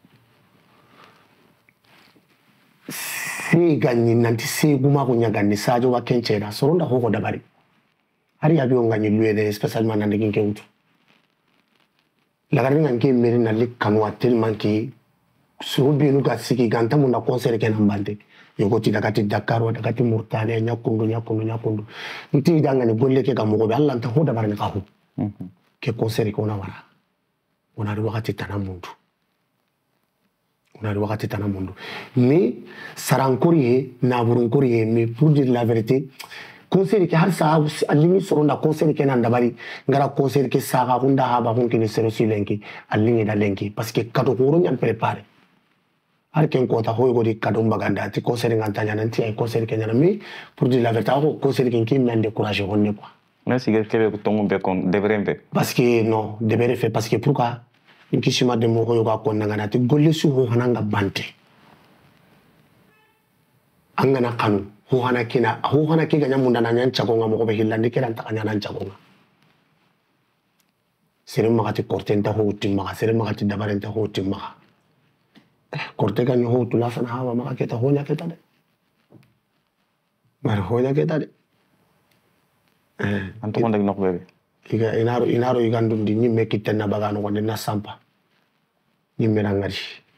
si ganyi nanti si guma kunya ganni Sadio wa kencheda soronda ho dabari hari yabi onganyi luede spécialement nande kinke utu lagaringa nke meri na lik kanwa tellement ki surubi nu ga siki ganta munda concert ke nambande yogoti dagati Dakar dagati Mauritania nyakundu nti danga ni golle ke ga mogo be Allah ta hoda barani ka hu ke concert ko na wara ona ri wakati tanamundu mais sarankori na burunkori mais pour dire la vérité concert ke har sa alimi soronda concert ke nan dabari ngara concert ke saga hunda haba hunki ni serosi lenki alimi da lenki parce que kado ko nyam préparer har ken ko ta hoy godi kado mbaganda ti concert ngantanya nanti ay concert ke nyana mais pour dire la vérité ko concert ke ki men décourager honne quoi merci que kebe ko tongo be kon devrait be parce que non devrait faire parce que pourquoi inki shima de mo ko yoga ko ngana ti golle su ho hananga bante angana kanu ho hana ke ganya munda na nyan chagonga mo ko be hillandi ke dan takanya nan chagonga sere magati kortenta ho timma sere magati dabarenta ho timma korte kan ho tula sana hawa maka ke ta honya ke ta de mar honya ke ta de anto ko ndak nok bebe iga inaro igandum di nyimme kitenna bagano ko na sampa nyimme na ngari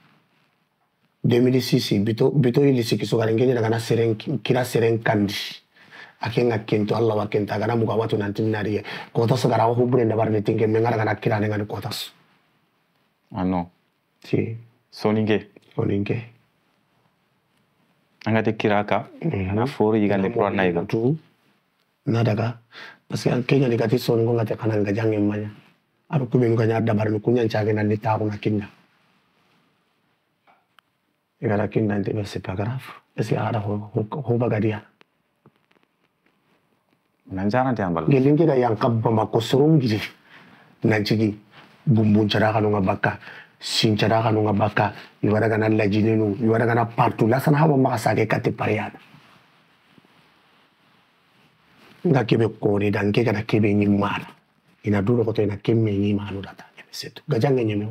2006 bito ili sikiso garengeni daga na kira seren kandi akenga kento Allah wa kenta gana muga watu nantinari ko to so gara ho bure ndabar ne tinge mengara gana kira ne ngani ko tas ah non si soninge angate kiraka na foro yigande pro na yiga tu na daga parce que kenya ni gati soningo ngate kana ngajange manya aru kubenu kanya dabar no kunya chage na litaru na kinna igara kinna ndebe c'est pas grave parce que ara ho bagadia nanjara tiambal gelingi da yang kabba makosorum gidi nanjigi bumbun cara kanu ngabaka sin cara kanu ngabaka iwara kana lajinenu iwara kana partout la sana hawa makasage kate pariada ngakebe kore dan ke kana kebe nyimara ina duro ko to ina kemme nyima anu data setu gajange nyeme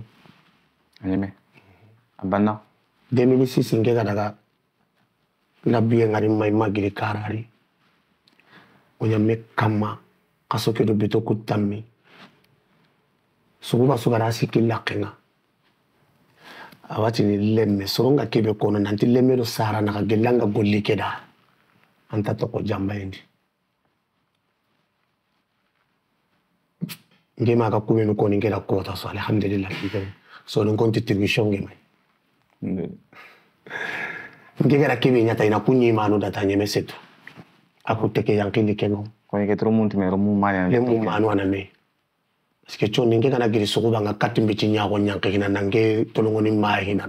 abanna 2006 ngega daga labiye ngari mai magiri karari onyame kama kasoke do bito kutami suguba sugara sikilla kenga awati ni lemme soronga kebe kono nanti lemme do sara na gelanga golli keda anta to ko jamba indi ngema ka kubenu ko ngela ko ta so alhamdulillah so non konti television ngema ngegera kebe nyata ina kunyi manu data nyeme setu aku teke yang kini keno ko yake tro munti me romu manya le mu manu aname parce que chon ninge kana giri sukuba nga katimbi chinya ko nyanke hina nange tolongoni ma hina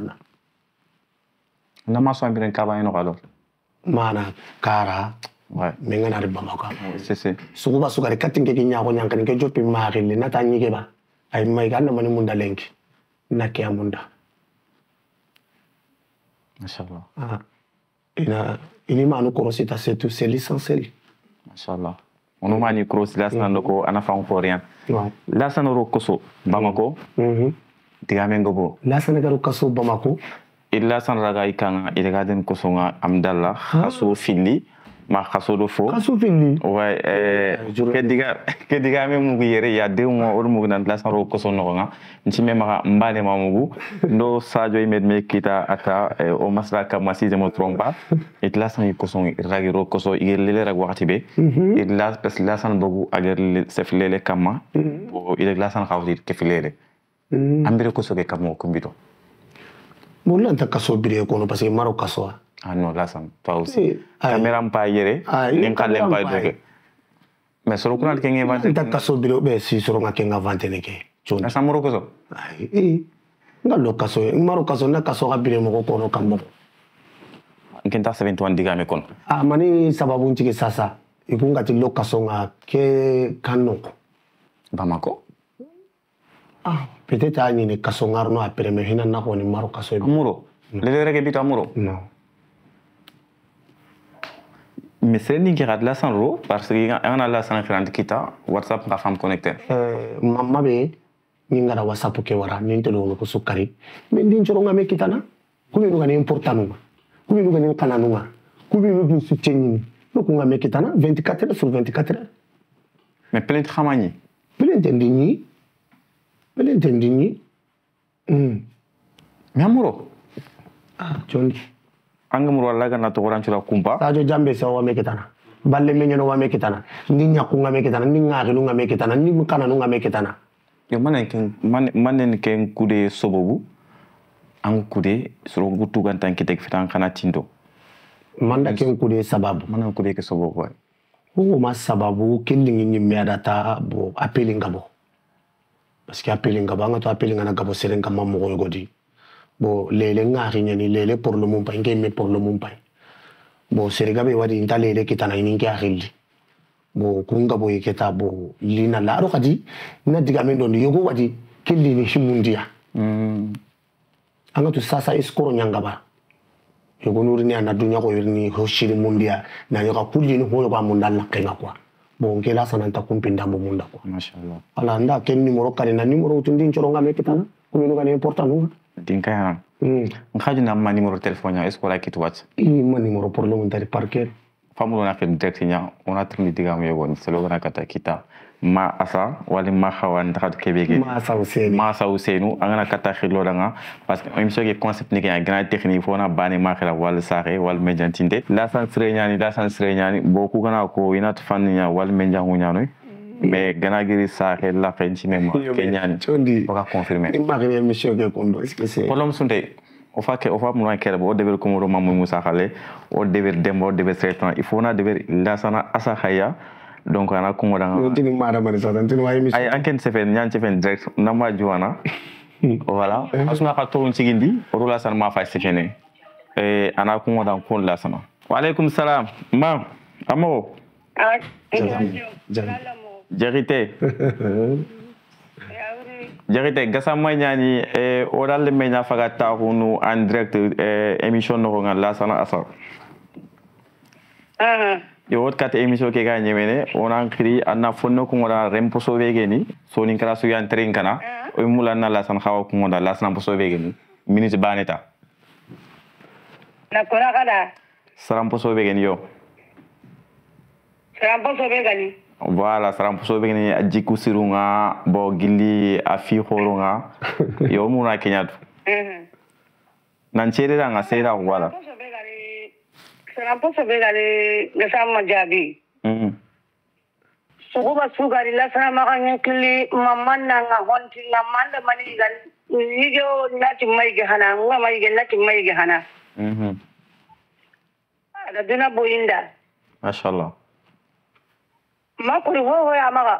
na maso ambiren kaba ino kalo mana kara ouais menga na riba maka c'est sukuba sugari katinge kinya ko nyanke nge jopi ma hille na tanyige ba ay mai kana mani munda lenki na ke amunda machallah ini manu korosita c'est l'essentiel machallah ono mani cross lasna ndoko ana fa ko rien lasna ro koso bamako digame ngobo lasna garu kaso bamako illa san raga ikanga ila den koso nga amdalla khaso fili ma khaso do fo kaso fili ouais ke digame mu yere ya 2 mois or mu nan lasna ro koso no nga nti mema mbale mamugu ndo Sadio me kita ata o maslaka masije mo trompa et lasna koso ragi ro koso igele rag wakati be et la parce lasna bogu ager seflele kama o ile lasna khawdi keflele ambire koso ke kamo kumbito mulla anta kaso bire ko no parce que maro kaso ah non lasna toi aussi camera mpa yere nin kale mpa doke mais soro kunal ke ngevante anta kaso bire be si soro nga ke ngavante ne ke na samuro koso ai ngalo kaso maro kaso na kaso ga bire mo ko no kambo ngenta 71 digame kon mani sababu nchike sasa ikunga ti lo kaso nga ke kanoko Bamako peut-être a ɲini kaso ngarno après mais hina na ko ni maro kaso muro le rege bita muro non mais c'est ni qui la sanro parce que on a la san frante kita WhatsApp ka fam connecté mamma be ni ngara WhatsApp ke wara ni telo ko sukari mais ndin choro ngame kitana kumi nuga ni important kumi nuga ni kananunga kumi nuga su tenni no ko ngame kitana 24 heures sur 24 heures mais plainte xamani plainte ndini mais amuro jondi angamuro laga na to ranchura kumpa sajo jambe sa wa meketana balle menyano wa meketana ndi nyaku nga meketana ndi ngari nga meketana ndi kana nga meketana yo manen ken kude sobobu an kude soro gutu gantan kitek fitan kana tindo manda ken kude sababu manan kude ke sobobu wo ma sababu killingi ni medata bo appeling gabo parce que appeling gabo nga to appeling na gabo seren kam mo ko godi bo lele ngari nyani lele pour le mumpa ngeme pour le mumpa bo serigabe wadi inta lele kitana ininki akhilli bo kunga bo yeketa bo lina laro kadi na diga mendo yogo wadi killi ni himundia anga tu sasa iskoro nyangaba yogo nuri ni ana dunya ko yirni hoshiri mundia na yoga kulli ni holo ba mundalla kenga kwa bo ngela sananta kumpinda mo munda kwa mashallah ala nda ken numero kali na numero tundi choronga mekitana kumenu kan important dinka yana nkhaju na ma numéro téléphone est-ce que la kitu watch ma numéro parlementaire parquet famulo na fe direct nya on a trini diga mo yogon selo gana kata kita ma asa wali ma khawan taxat kebege ma sa usenu angana kata khilo danga parce que émission ke concept ni ke grand technique fona bani ma khila wal saxe wal mediantinde la san srenyani boku gana ko inat fannya wal menjangu nyano mais gana giri saxe la fenci même kenyani chondi o ka confirmer imagine émission ke kondo est-ce que c'est problème sunte o fa mo na kere bo deber ko mo mamu musa khale o deber dembo deber traitant il faut na deber la sana asa khaya donc ana ko ngodanga tini mara mari sa tini wa émission ay anken sefen nyan sefen direct nama juana voilà asuna ka to nsigindi o la sana ma fa sefene ana ko ngodan ko la sana wa alaikum salam ma amo jarite gasama nyani o dal menya faga taxunu en direct émission no nga la sana asa yo wot kat émission ke ga nyemene on a écrit anna fonno ko ngora rempo so wegeni so ni kala su yan trin kana o mula na la sana xawa ko ngoda la sana so wegeni minute baneta na kora kada saram so wegeni yo saram so wegani voilà saram so begni ajiku sirunga bo gilli afi khorunga yo muna kenyatu nan chere nga sera wala saram so begani ngasama jabi suguba sugari la sama kan kili mamanna nga honti nga manda mani gan yigo nati mayge hana nga mayge nati mayge hana ada dina boyinda mashallah makuri ho ya maga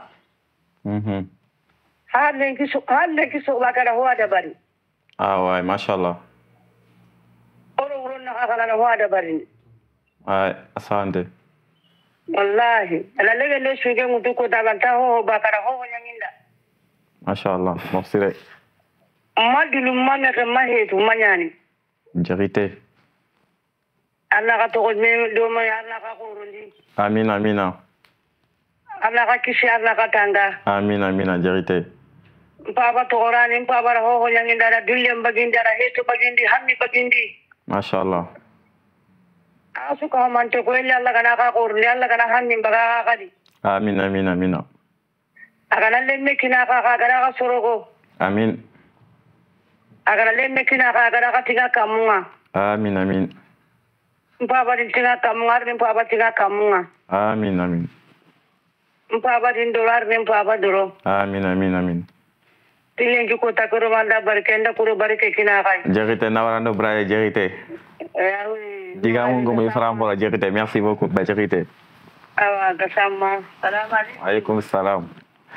halle kiso bakara ho da bari waay mashallah oro na akala ho da bari asante wallahi ala lege le suge mutu ko dabanta ho bakara ho nyanginda mashallah mofsire madulu manaka mahetu manyani jarite Allah ka to me do ma Allah ka ko rundi amina Allah ka kisi Allah ka tanga amina jarite baba to orani baba ho nyanginda da dulle bagindi da hetu bagindi hammi bagindi mashallah asu ka mante ko Allah kana ka ko rundi Allah kana hammi baga kadi amina agana le mekina ka gara ka sorogo amin agana le mekina ka gara ka tiga kamunga amin baba din tiga kamunga din baba tiga kamunga amin baba din dolar din baba doro amin tilin ko takoro manda barkenda kuro barke kina kai jarite nawarando braye jarite diga mo ngomi faram bola jarite merci beaucoup ba jarite awa gasama salam alaikum salam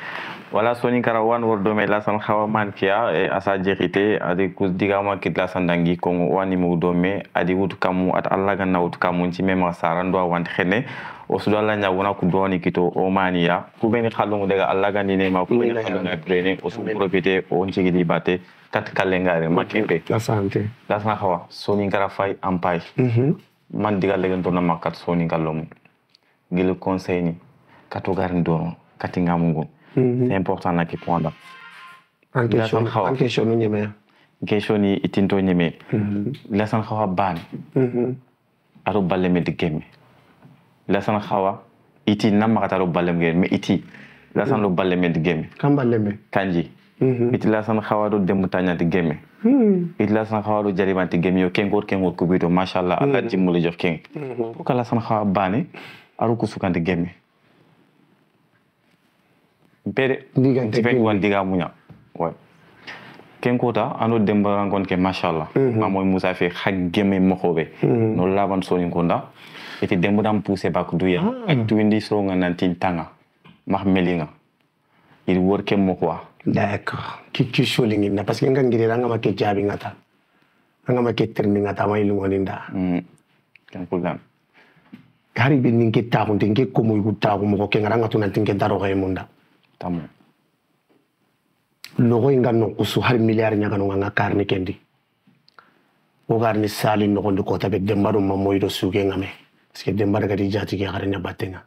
wala soni kara wan wordo me la san khawa man kia e asa jerite adi kus digama kit la sandangi ko wani mu do me adi wut kamu at alla ganna wut kamu ci mema saran do wan xene o su do la nyawuna ku do ni kito o mania ku beni xallu daga alla ganni ne ma ku beni xallu na prene o su profiter o ci gidi batte kat kalengare makebe la santé la san khawa soni kara fay ampay man diga legen to na makat soni kalom gil conseil ni kato garin dono katinga mungu c'est important na ki point là en question ni ñeme question ni itinto ñeme la san xawa ban aro balle me digemi la san xawa iti namma kataro balle me iti la san lo balle me digemi kam balle me kanji iti la san xawa do dem tanya digemi iti la san xawa do jarima digemi yo kengor ko bito machallah Allah jimul jox ken ko kala san xawa bani aro ko sukante gemi pere diga munya ouais ken kota ando demba rankon ke machallah mamoy Moussa fe xaggeme moxobe no laban soni konda eti dembu dam pousser bak duya ak tuindi so nga nantin tanga max melinga il worke mo quoi d'accord ki sholingi na parce que nga ngire nga ma ke jabi ngata nga ma ke termi ngata may lu ngoninda kan kulan gari bi ninge taxu ndinge ko moy gutaxu mo ke nga nga tunan tinge daro xey munda tamu logo inga no kusu har milliard nyaga no nga karni kendi o garni sali no gondo ko tabe dembaru mamoy do suge ngame parce que dembar ga di jati ke garnya batenga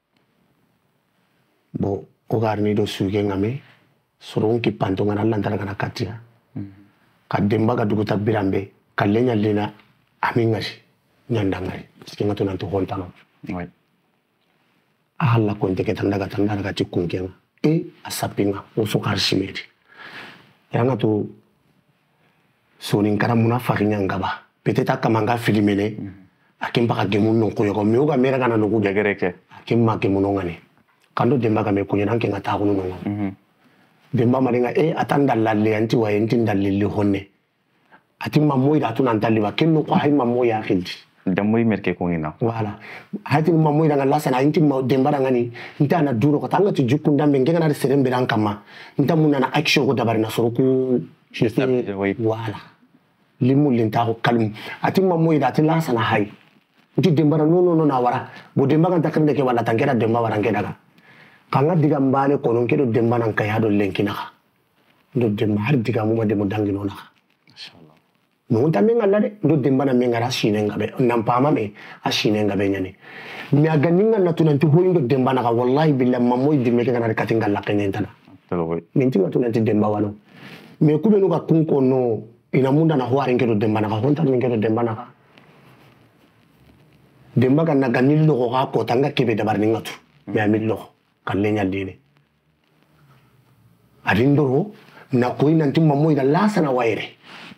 bo o garni do suge ngame soron ki panto ngana landara kana katia ka demba ga duguta birambe kalenya lena amingari nyandangari parce que ngato nanto hontano ouais alla ko ndeke tandaga ga tikunkenga asapinga usukar simedi yanga to sonin kara munafiqin ngaba peut-être kamanga filmele akimba ka gemu non ko yogo miuga mera kana no ku gereke akimma ke munongane kando demba ka me kunyana ke ngata ko no demba maringa atanda lalle anti wa enti ndalili honne atimma moida tunan daliba kenno ko hayma moya khindi damoy merke ko ngina voilà hati mo moy daga lasana inti mo dembara ngani nta na duro ko tanga ti jukku ndambe ngena na serembe ran kama nta munna na action ko dabari na soroku voilà limu linta ko kalm ati mo moy da ti lasana hay nti dembara no na wara bo demba kan takande ke wala tangera demba wara ngeda kanga diga mbane ko non kedo demba nan kaya do lenkina do demba har diga mo de mo dangino na non tamen alla de do demba na menga rashine ngabe nampama me ashine ngabe nyane mi aganinga na tunanti hoyindo demba na wallahi billahi mamoy dimme ke kana katinga la kenyenta na telo minti na tunanti demba wano me kube no ka kunko no ina munda na hware ngedo demba na honta ngedo demba na demba kana ganillo ko ka ko tanga kebe dabar ningatu me amillo kallenya dine arindoro na ko inanti mamoy da lasana waire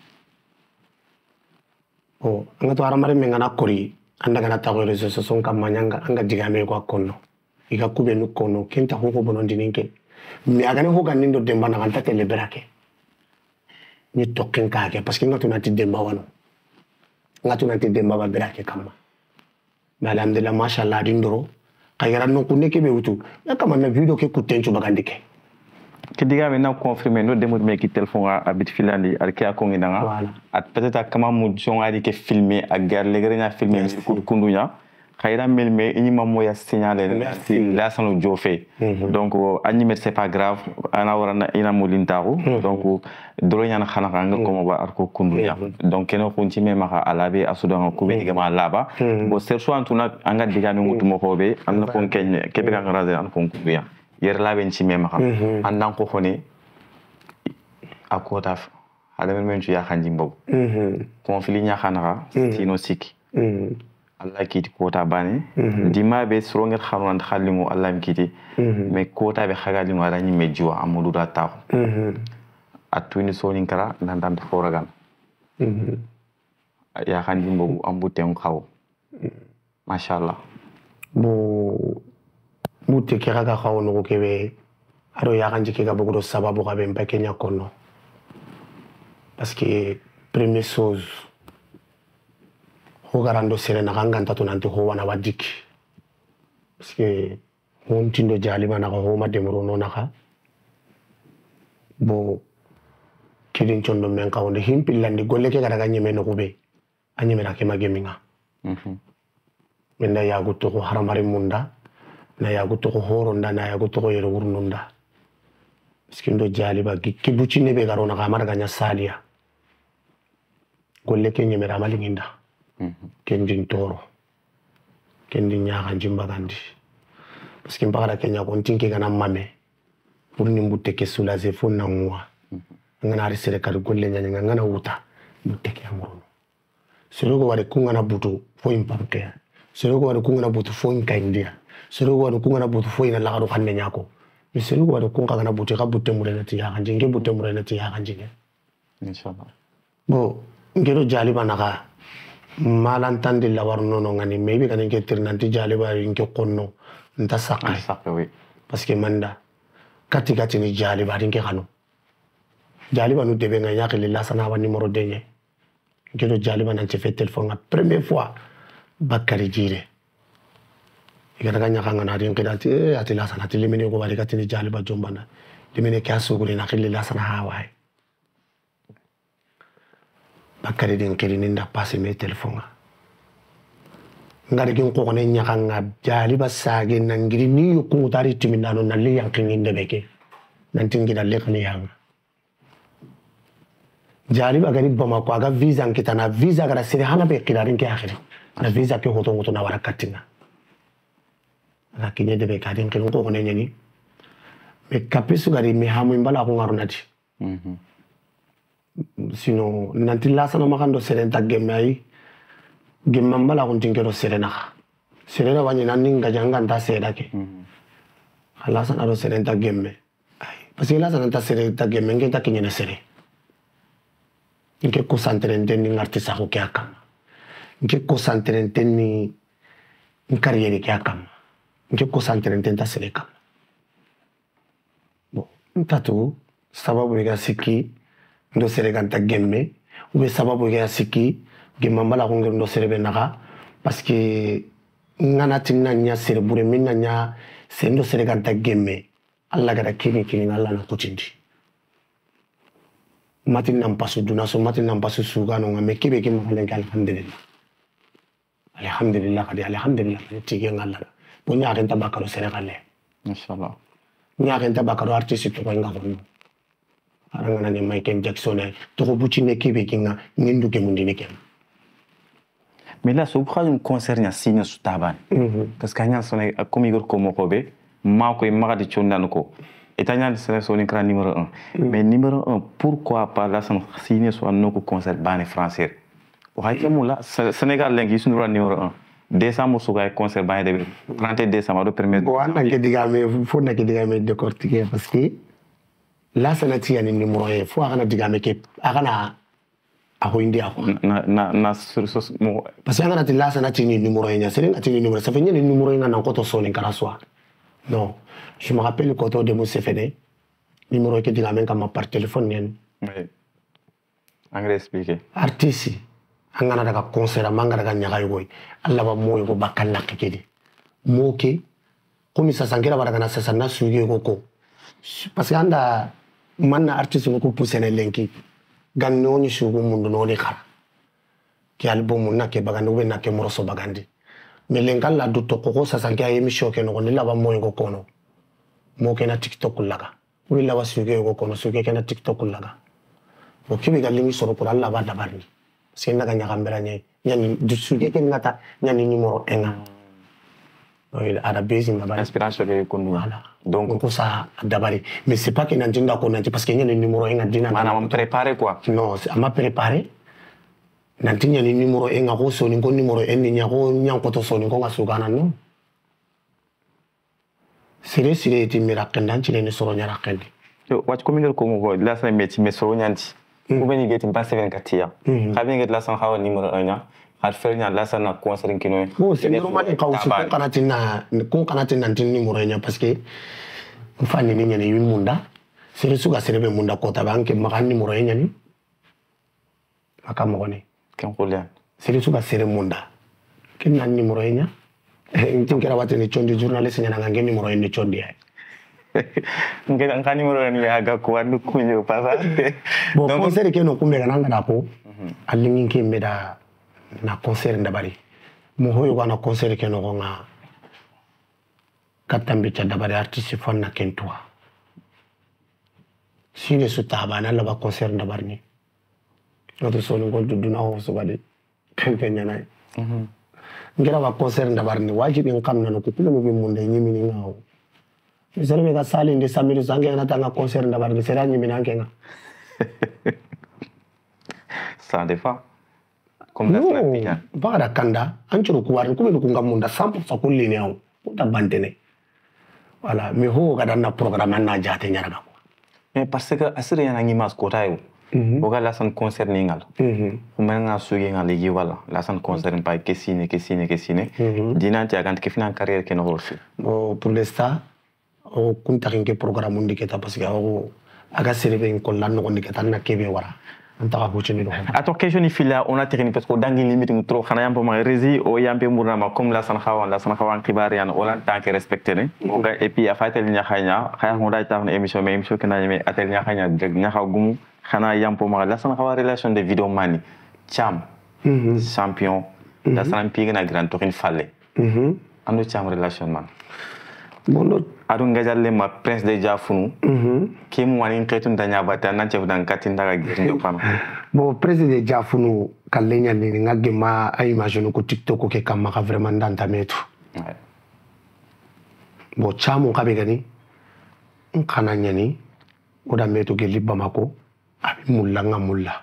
anga to aramare mengana kori anda kana tago reso son kamanyanga anga digame ko konno iga kube no kono kenta hoko bonon dininke mi agane ho ganindo demba na kanta tele berake ni token kage parce que ngatu nanti demba wano ngatu nanti demba ba berake kama alhamdulillah mashallah dindoro kayara no kunne ke be wutu ya kama na video ke kutencho bagandike ki diga me na confirmer no demo me ki téléphone a bit filandi al ki akongi danga at peut-être kama mu jonga di ke filmer a gar le grena filmer ko kundunya khayra melme ini mamo ya signaler la sanu jofé donc animer c'est pas grave ana warana ina molintaru donc dolo nyana khana nga ko ba ar ko kundunya donc keno kunti me maka alabe asudan ko be diga ma laba bo serso antuna anga diga me mutu mo hobe amna ko kenye kebe ga ngaraze an ko kundunya yer laben ci mema xam andan ko xone akota ala men ci ya xanji mbob conflit nya xanara sino sik Allah kiti kota bani dima be soro ngel xaron xalimu Allah kiti mais kota be xagali mo rani mejo amudu da taw atuni soni kara nandan foragan ya xanji mbob ambuten xaw mashallah bo mutte ke raga khawno ko kebe aro ya kanji ke ga bogo sababu ga ben bakenya kono parce que première chose ho garando sere na ganganta to nanti ho wana wadiki parce que on tindo jalima na ho ma demro no naka bo kidin chondo men kawonde himpillandi golle ke kada ganyeme no kube anyeme na kema geminga menda yagu to haramari munda na yagu to horonda na yagu to yero wurnunda skindo jaliba kibuchi nebe garona kamara ganya salia golle ke nyeme ramali nginda kendin toro kendin nyaga jimba gandi parce que mpaka kenya ko tinke kana mame pour ni mbutte ke soulager fo na ngwa ngana risere kar golle nyanya ngana wuta mbutte ke amoro sero ko wari kungana butu fo imparte sero ko wari kungana butu fo inkaindia sero ko wari kungana butu fo ina lagaro kanne nyako mi sero ko wari kunga kana butu ka butte murena ti ya kanjinge butte murena ti ya kanjinge inshallah bo ngero jaliba naka malantandi la warno no ngani maybe kan ke tirnanti jaliba inke konno nta sakay oui parce que manda kati ni jaliba dinke kanu jaliba nu debe nga yakili la sana wa numéro denye ngero jaliba nan fait téléphone la première fois bakari jire igara ganya kanga na din kidati ati la sana tilimene ko bari kati ni jaliba jombana limene kaso guri na khili la sana hawai bakari din kirini nda passe mes téléphone ngari kin ko ne nyaka nga jaliba sage nangiri ni yuku tari timindano na le yankin ndebeke nantingi da le kan yang jaliba gani bama ko aga visa nkita na visa gara sire hana be kidarin ke akhiri na visa ke hoto ngoto na warakatina na kinye debe kadin kin ko ne nyani me kapisu gari me hamu imbala ko ngarunati sino nanti lasana makando serenta gemai gemmambala kun tinkero serena wani nan ninga janga nta sedake lasana do serenta gemme parce que lasana nta serenta gemme ngeta kinyene sere nke concentrente ni artista ko kyakam nke concentrente ni carrière kyakam nke concentrente nta sere kam bon ntatu sababu ga siki ndo sere ganta gemme ube sababu ga siki gemmambala ko ndo sere be naga parce que ngana tinna nya sere bure minna nya sendo sere ganta gemme alla gada kini alla na kutindi matin nan pasu duna so matin nan pasu sugano ngame kibe ke mahalen ka alhamdulillah kadi alhamdulillah tige ngalla bo nya renta bakaro sere galle inshallah nya renta bakaro artiste to nga ko arangana ne Michael Jackson to ko bucine kibe kinga ngindu ke mundini ke mais là so khajum concert nya signe su taban parce que nya sonay comme igor ko moko be mako e magadi chondano ko Italian sélection écran numéro 1 mais numéro 1 pourquoi pas la signe so annoko concert bani français o hayke mula Sénégal lengi sunu numéro 1 décembre so gay concert bani de 31 décembre do premier bo anda ke digame fo na ke digame décortiquer parce que la sanati yani numéro 1 fo agana digame ke agana ako india ko na sur mo parce que agana la sanati ni numéro 1 c'est ngati ni numéro ça fait ni numéro 1 na ko to so ni karaswa non je me rappelle quand on de Moussefene numéro que digame comme par téléphone nen oui anglais expliquer artiste angana daga concert mangara ga nyaga yoy alla ba moy ko bakalla kedi moke komi sa sangira baraga na sa na suge ko parce que anda manna artiste ko pousser lenki ganno ni sugu mundu no le khara ki album na ke bagandi be na ke moroso bagandi mais lengalla du to ko sa sangira emission ke no la ba moy ko kono moke na TikTok laga wi la ba suge ko kono suge ke na TikTok laga o kibi galimi soro ko alla ba dabarni c'est naga nyakambera nyani du suge ke ngata nyani numéro 1 il a la base ma inspiration de ko voilà donc ko ça dabari mais c'est pas que nanjinda ko nanti parce que nyani numéro 1 dina manam préparer quoi non c'est ma préparer nanti nyani numéro 1 ko so ni ko numéro 1 ni nyako nyanko to so ni ko ngasugana no sire ti miracle nanti ni soro nyarakende wat ko mingel ko mo la sa meti mais soro nyanti ou bien il est passé 24 heures quand il est là sans hawa numéro 1 nya har fer nya la sana concert kino bon c'est normal ka usu ko kanatina tin numéro 1 parce que mfani ni nyane yun munda sere suga sere be munda ko tabanke makan numéro 1 nyani aka mo ne kan ko le sere suga sere munda ken nan numéro 1 nya tin kera watene chondi journaliste nya nga ngen numéro 1 ni chondi ay Nka numéro ni aga ko andu kunyo pasa. Bon concert ke no kumbe kana ngada ko. Alingin ke meda na concert ndabari. Mo hoyo kana concert ke no nga katambe cha dabari artiste fonna kentwa. Sine su tabana la ba concert ndabari ni. Noto solo ko duduna ho so bade. Kenya nai. Ngira ba concert ndabari ni wajibi nkamna no kutulo mo be munde nyimi ni ngao. Misalnya mereka saling di sambil sange na tanga konser ndabar di seranya minangkenga. Ça dépend. Comme la semaine. Bagada kanda anchuru kuwarin kume dukunga munda sampu sakulli ne au. Uta bantene. Voilà, mais ho kada na programme na jate nyaraga ko. Mais parce que asire yana ngi mas kota yo. Oga la san concert ningal. Nga sugi nga ligi wala. La san concert pa kesine. Dinanti agant ke finan carrière ke no horfi. Bon, pour l'instant o kuntakin ke programme undi keta parce que o aga serve en kollan no ndiketa na kebe wara antaka huchini do ato question ni fila on a terminé parce que dangi limiting trop xana yampo ma rési o yampe murna ma comme la san xawan xibar yan o lan tant que respecter ne o ga et puis a fatel nya xanya xaya mo day tax émission mais émission kena mais atel nya xanya deg nya xaw gumu xana yampo ma la san xawa relation de vidéo mani cham champion la san pigue na grand tour falle ando cham relation man bon adu ngajalle ma prince de jafunu kim wani ketun danya bata nan chef dan katin daga girin fana bon prince de jafunu kallenya ni ngage ma ay imagine ko tiktok ke kam maka vraiment danta metu bon chamu kabe gani nkana nyani oda metu ke libba mako abi mulla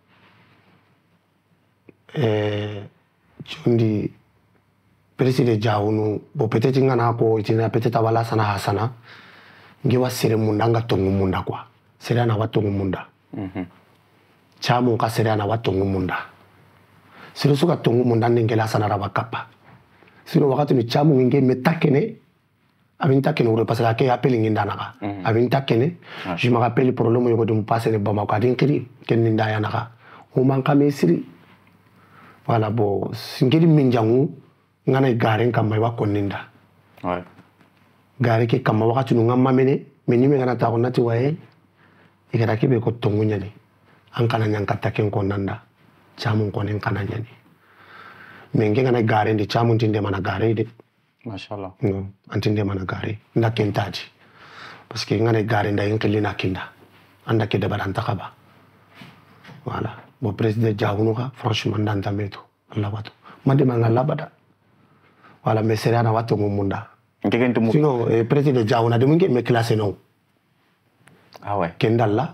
chundi Preside jawunu bo peut-être ngana ko itina peut-être wala sana hasana ngewa sere munda nga tongu munda kwa sere na watongu munda chamu ka sere na watongu munda sere suka tongu munda ngela sana ra bakapa sino wakati ni chamu nge metakene abinta kene ure parce que appel nginda naka abinta kene je me rappelle problème yo ko dum passer ne bama ko adin kiri ken ninda ya naka o man kamesiri voilà bo singiri minjangu ngana garen kama wa koninda gare ke kama wakati nungama mene menime ngana ta onati wae ikara kibe ko tongunya ni ankana nyankata ken konanda chamu konen kana nyani menge ngana gare ndi chamu ndinde mana gare de mashallah no antinde mana gare nda kentaji parce que ngana gare nda yinkeli na kinda anda ke de baranta kaba voilà bon président jawunuka franchement ndanta meto Allah wato mande mangala bada voilà mais c'est na wato munda sinon président jawuna de mungi me classé non ah ouais kendalla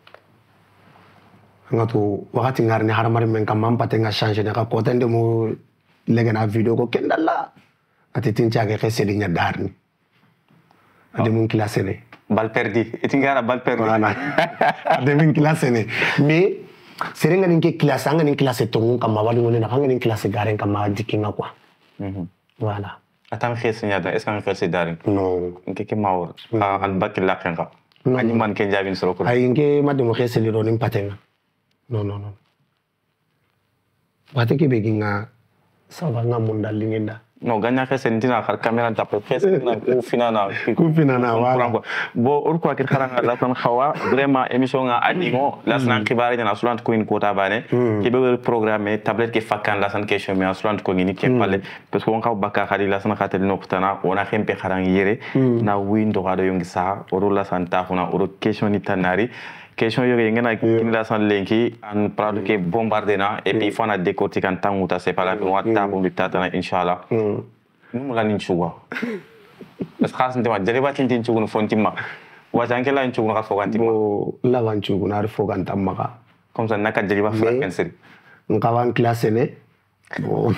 ngato wakati ngarni haramari men kam mampate nga changer ka ko tande mo legana video ko kendalla ati tincha ke sedi nya darni ade mun classé ne bal perdi etingara bal perdi voilà ade mun classé ne mais serenga ninke classe anga nin classe tongun kam mawali ngone na anga nin classe garen kam ma dikinga quoi voilà atam khesi nyada est-ce que khesi darin non nke mawr al bakki la khenga ani man ke jabin soro ko ay nke madum khesi li ronim patenga non wate ke beginga sawa nga munda lingenda no ganya khesi ntina khar camera ta khesi na ku finana wala bo or ko akir kharanga la tan khawa vraiment émission nga adingo la san khibari na sulant ko in kota bane ke be programme tablette ke fakan la san question mais sulant ko ni ke pale parce que on ka baka khali la san khatel no kutana ona khempe kharang yere na windo gado yongi sa oro la san tafuna oro question ni tanari question yo ngena kin la san lenki an prado ke bombardena et puis fona décortiquer en temps uta c'est pas la wata bon bitata inshallah nous la ninchuwa parce que xass ndema jere batin tin chugo fontima wata ngela en chugo ka fogantima bo la wan chugo na foganta maka comme ça naka jere ba fa penser nkawan classe ne bo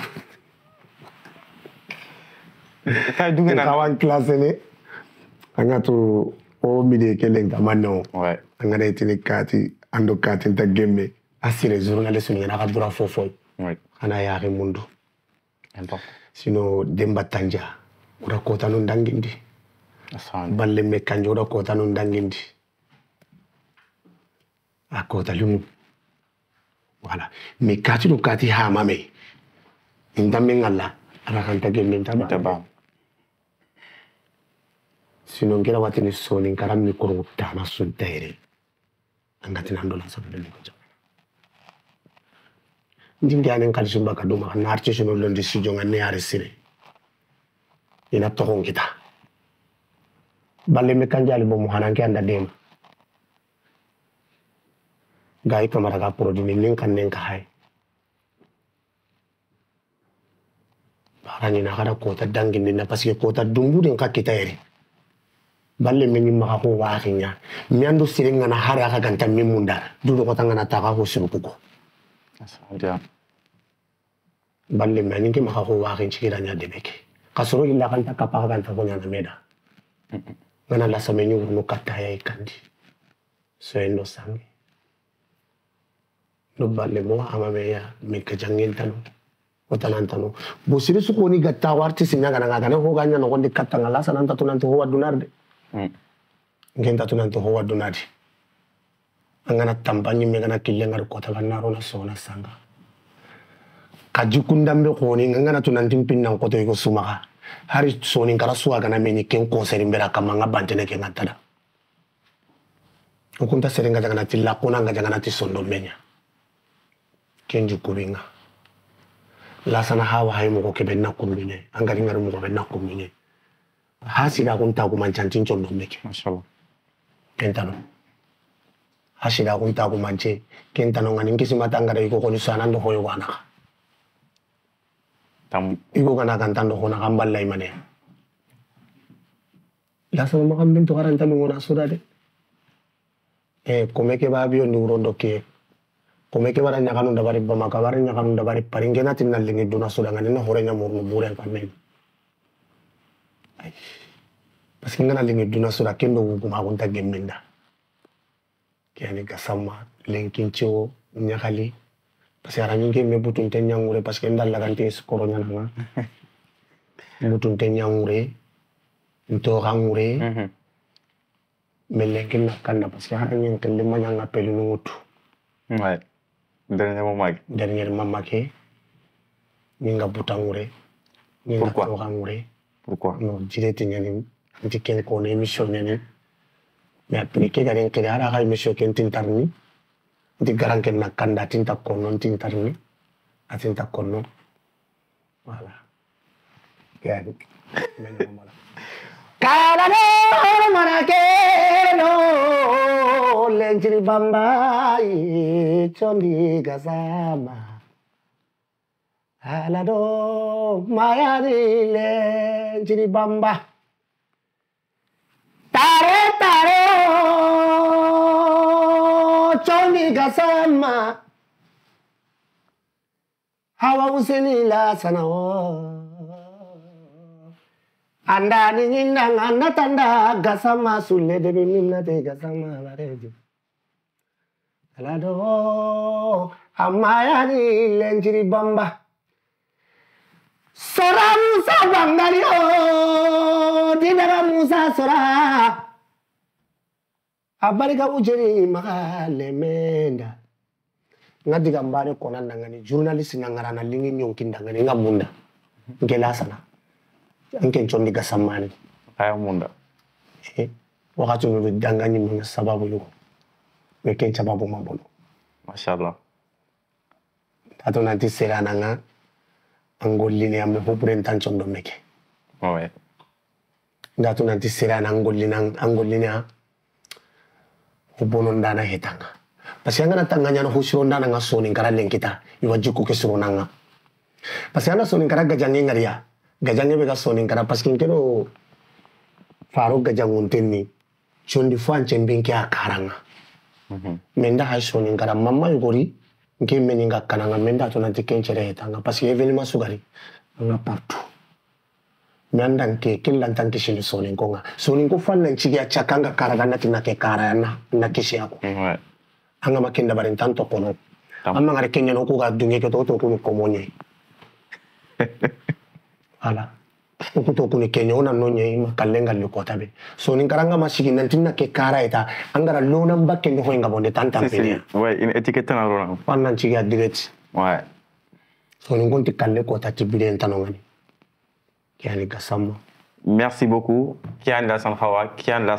ka dunga na nkawan classe ne anga to o mide kelenga manno ouais anga ne tini kati ando kati ta gemme asire journaliste ni na ka dura fofo ouais ana yaari mundu important sino demba tanja ura kota non dangindi Asante. Balle me kanjo da kota non dangindi. Voilà. Mais kati no kati ha mame. Inda menga la. Ara kanta gemme. Asire zurunale sunu yana ka dura fofo. Ouais. Important. Sino demba tanja ura kota non dangindi. Asante. Balle me kanjo da kota non dangindi. Voilà. Mais kati no kati ha mame. Inda menga la. Ara kanta gemme. sinon kira watini soni karam mikro tana suntere angati nando la sabbe ko jam ndingi anen kalsumba kaduma na artiste no londi studio ngane yare sire ina tohon kita balle me kanjali bo mo hananke anda dem gai kamara ka produit nin kan nen ka hay barani na kada kota dangin ni na parce que kota dumbu den ka kita yere balle men ni maka ko waxinya mi andu siringa na hara ka ganta mimunda dudo ko tangana ta ka ho suruko asante balle men ni maka ko waxin cikira nya debeke kasoro illa kan ta kapa kan ta ko nya na meda ngana la samenyu no kataya ikandi so endo sangi no balle mo amame ya me ka jangel tanu otanantano bo siri su ko ni gatta warti sinya kana ngana ho ganya no gondi katta ngala sananta tunanti ho wadunarde ngenta tunanti ho wadunadi angana tambanyi me kana killengar ko ta banaro na sona sanga kajikundambe ko ni ngana tunanti pinnan ko to ko sumaka hari soni kara suwa kana me ni ken conseil mbera kama ngabantene ke ngatada ukunta serenga jangana tilla kuna nga jangana tisondo menya kenju kubinga la sana hawa hay mo ko kebe nakumine angari ngar mo ko be nakumine hasida kun ta ko manchantin chondo meke mashallah kentano hasida kun ta ko manche kentano ngani ngisi matangara iko ko ni sana ndo hoyo wana tam iko kana kan tando hona kamballa imane la sana mo kam bintu garanta mi ngona sudade komeke ba biyo ni urondo ke komeke bara nyakanu dabari bama kabari nyakanu dabari paringena tinna lingi duna sudangane na horenya murnu mure kamen parce que ngana lingi duna suda kendo guma gonta gemminda kiyani gasama lenkincho nyakali parce que aranyinge me butun ten nyangure parce que ndal lagante skoro nyananga butun ten nyangure nto ngure melenkin nakanda parce que haranyen kende manyanga pelu ngutu ouais dernier moment ke ninga butangure ninga tokangure pourquoi no direct nyani anti ken ko ne émission nyani mais après ke garen ke ara ha émission ken tintarni ndi garanken nakanda tinta kono tintarni atinta kono voilà gadi men mala kala no manake no lenjiri bamba chondi gazama alado mayari lenjiri bamba tare tare chondi gazama hawa useni la sanawo anda ni ninang anda tanda gasama sulle de minna de gasama bareji alado amaya ni lenjiri bamba sora musa bangari o dinara musa sora abarika ujeri makale menda ngadi gambare kona nangani journalist nangara na lingi nyonkinda ngani ngamunda ngela sana anke chondi gasamani aya munda wakati ndo danganyi mwana sababu yuko weken sababu mabono mashallah tato nanti serana nga angolini ame hupure chondo meke ouais tato nanti serana angolini hubono ndana hetanga pasi anga natanganya no husiro ndana nga soni ngara lenkita iwajiku kesiro nanga pasi anga soni ngara gajangi ngaria gajange be ga soni ngara parce que kero faro gajangun tenni chondi fance mbinki akaranga menda ha soni ngara mama yugori nke meninga kananga menda to nanti kenchere hetanga parce que evenement sugari nga partout menda nke killa ntanki shili soni ngonga soni ngo fanna nchigi achakanga karaga nati na ke karana na kishi yako ouais anga makenda bare tanto kono amma ngare kenya no ko ga dunge ke to ko komonye ala ukuto kuni kenya ona nonye makalenga likota be so ni karanga masigi nantina ke kara eta angara lona mbakke ndo hoinga bonde tanta pele ouais une étiquette na rona panna chiga direct ouais so ni ngonti kalle ko tati bide entano ngani yani gasamo merci beaucoup Kiani Lassane Hawa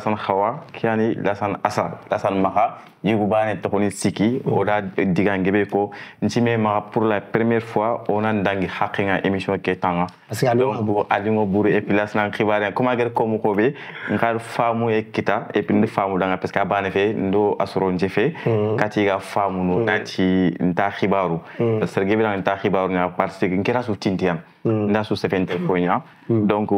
Kiani Lassane Assa Lassane Maha yugubane tokoni siki oda digangebe ko ntime ma pour la première fois on a ndangi hakinga émission ketanga parce que alingo buru et puis Lassane khibare comment dire comme ko be ngar famu e kita et puis famu danga parce que abane fe ndo asoro njefe kati ga famu no nanti nta khibaru parce que gebe nta khibaru na parce que nkira su tintiam nda su sefente fonya donc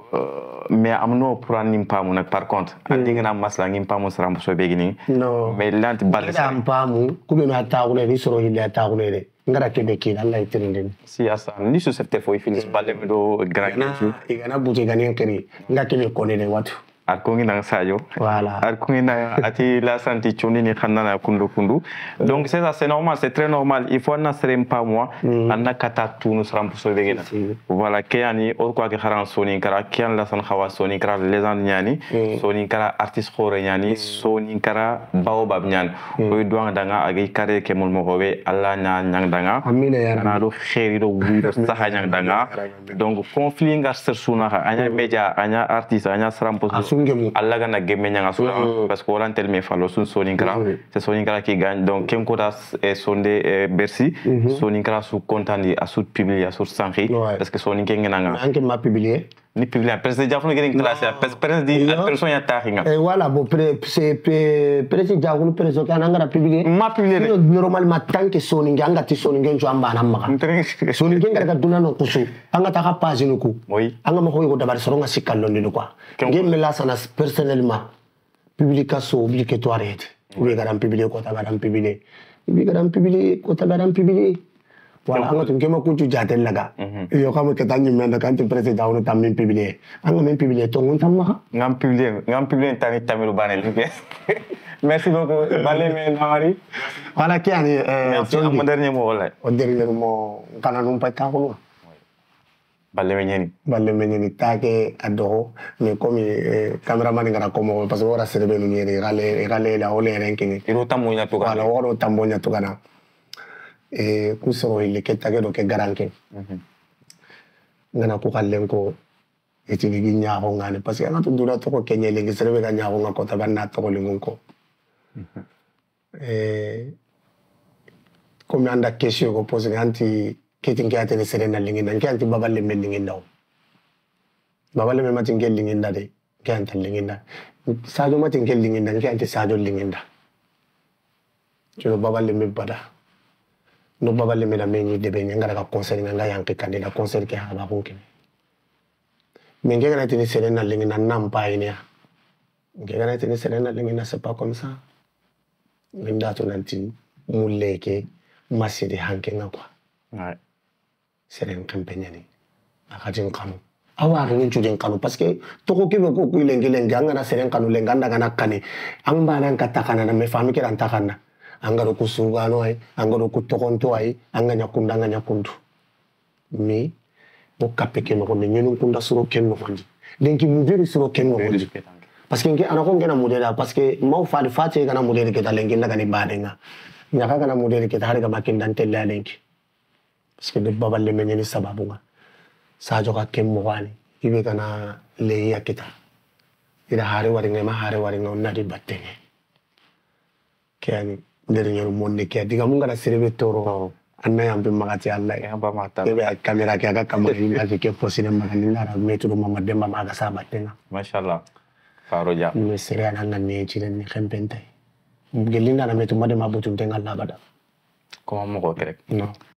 mais amno pour anim pamu nak par contre andinga na masla ngim pamu sram so begini mais lant balle am pamu kube no taawne ni soro hille taawne de ngara kebe ki Allah itirinde si asa ni su sefte fo finis balle do grand igana buti ganen keri ngakebe konene watu arkongi na sayo voilà arkongi na ati la santi choni ni khanana kundu donc c'est ça c'est normal c'est très normal il faut na serem pas moi anna kata tunu sram so begena voilà kayani o ko ke kharan soni kara kian la san khawa soni kara légende nyani soni kara artiste khore nyani soni kara baobab nyan ko do danga agi kare ke mul mogobe alla nya nyang danga amina ya na do khairi do wido saha nyang danga donc conflit ngar ser suna anya media anya artiste anya sram Allah gana gemenya ngasula parce que on tel me fallo sun soninkara c'est soninkara qui gagne donc kem ko das sonde Bercy soninkara su contandi a su publier a su sanri parce que soninke ngena anke ma publier ni publier président jafno gering classe président di personne ya taxinga et voilà bon c'est président jafno président kana ngara publier ma publier normalement tant que soninke anga ti soninke jo amba na maka soninke ngara duna no kusu anga ta ka page no ku anga ma ko dabar soronga sikallo ni quoi ngem la sana personnellement publication obligatoire oui garam publier ko tabaram publier oui garam publier ko tabaram publier voilà anga tun kema kunju jatel laga yo kam ke tanni men da kan président on tam min publier anga men publier to ngon tam ma ngam publier tani tamiru banel merci beaucoup Baleme Namari voilà Kiani mon dernier mot wala o dernier mot kana num pa ta ko Baleme nyeni take ado mais comme cameraman ngara komo parce que ora serbe no nyeri gale la ole ranking iro tamonya to wala oro tambonya to kana kusoro ile ketake do ke garanke ngana ko kallen ko etini ginya ho ngane parce que ngatu dura to ko kenye lengi serbe ga nya ho ngako tabanna to ko lengon ko comme anda question ko pose ganti ketin ke atene serena lingin nan kanti baballe men lingin daw baballe men matin gel lingin da de kanti lingin da sajo matin gel lingin da kanti sajo lingin da jolo baballe men bada no baballe men ameni de be ngara ka concert nganga yanke kandida concert ke ha ba ko ken men ngara tini serena lingin nan nampa ine ngara tini serena lingin c'est pas comme ça linda to nanti muleke masidi hanke ngakwa ouais seren campagne ni akajin kanu awa rin judin kanu parce que to ko kibe ko lengi anga na seren kanu lenga anda kana kane ang bana katakana na me fami kiran takana anga ro kusungano ai anga ro kutokonto ai anga nyakundu mi o kapeke no ko nyenu kunda suro kenno fandi denki mudiri suro kenno fandi parce que ngi anako ngena mudera parce que mau fali fati kana mudere ke talengi na kani badenga nyaka kana mudere ke tare ka makindan tella lenki parce que de baballe menyeni sababu nga sajo ka kemmo wani ibe kana leya kita ida hare waringa onnadi battene kani dernier monde ke diga mun ngara serebe toro anna yambe magati Allah ya ba mata be kamera ke aga kamera ni ke posine magani ngara metu mama demba maga sabatenga mashallah faroja ni sere ananga ne chilen ni khempente gelinda na metu madema butu tenga labada comment mo ko kerek non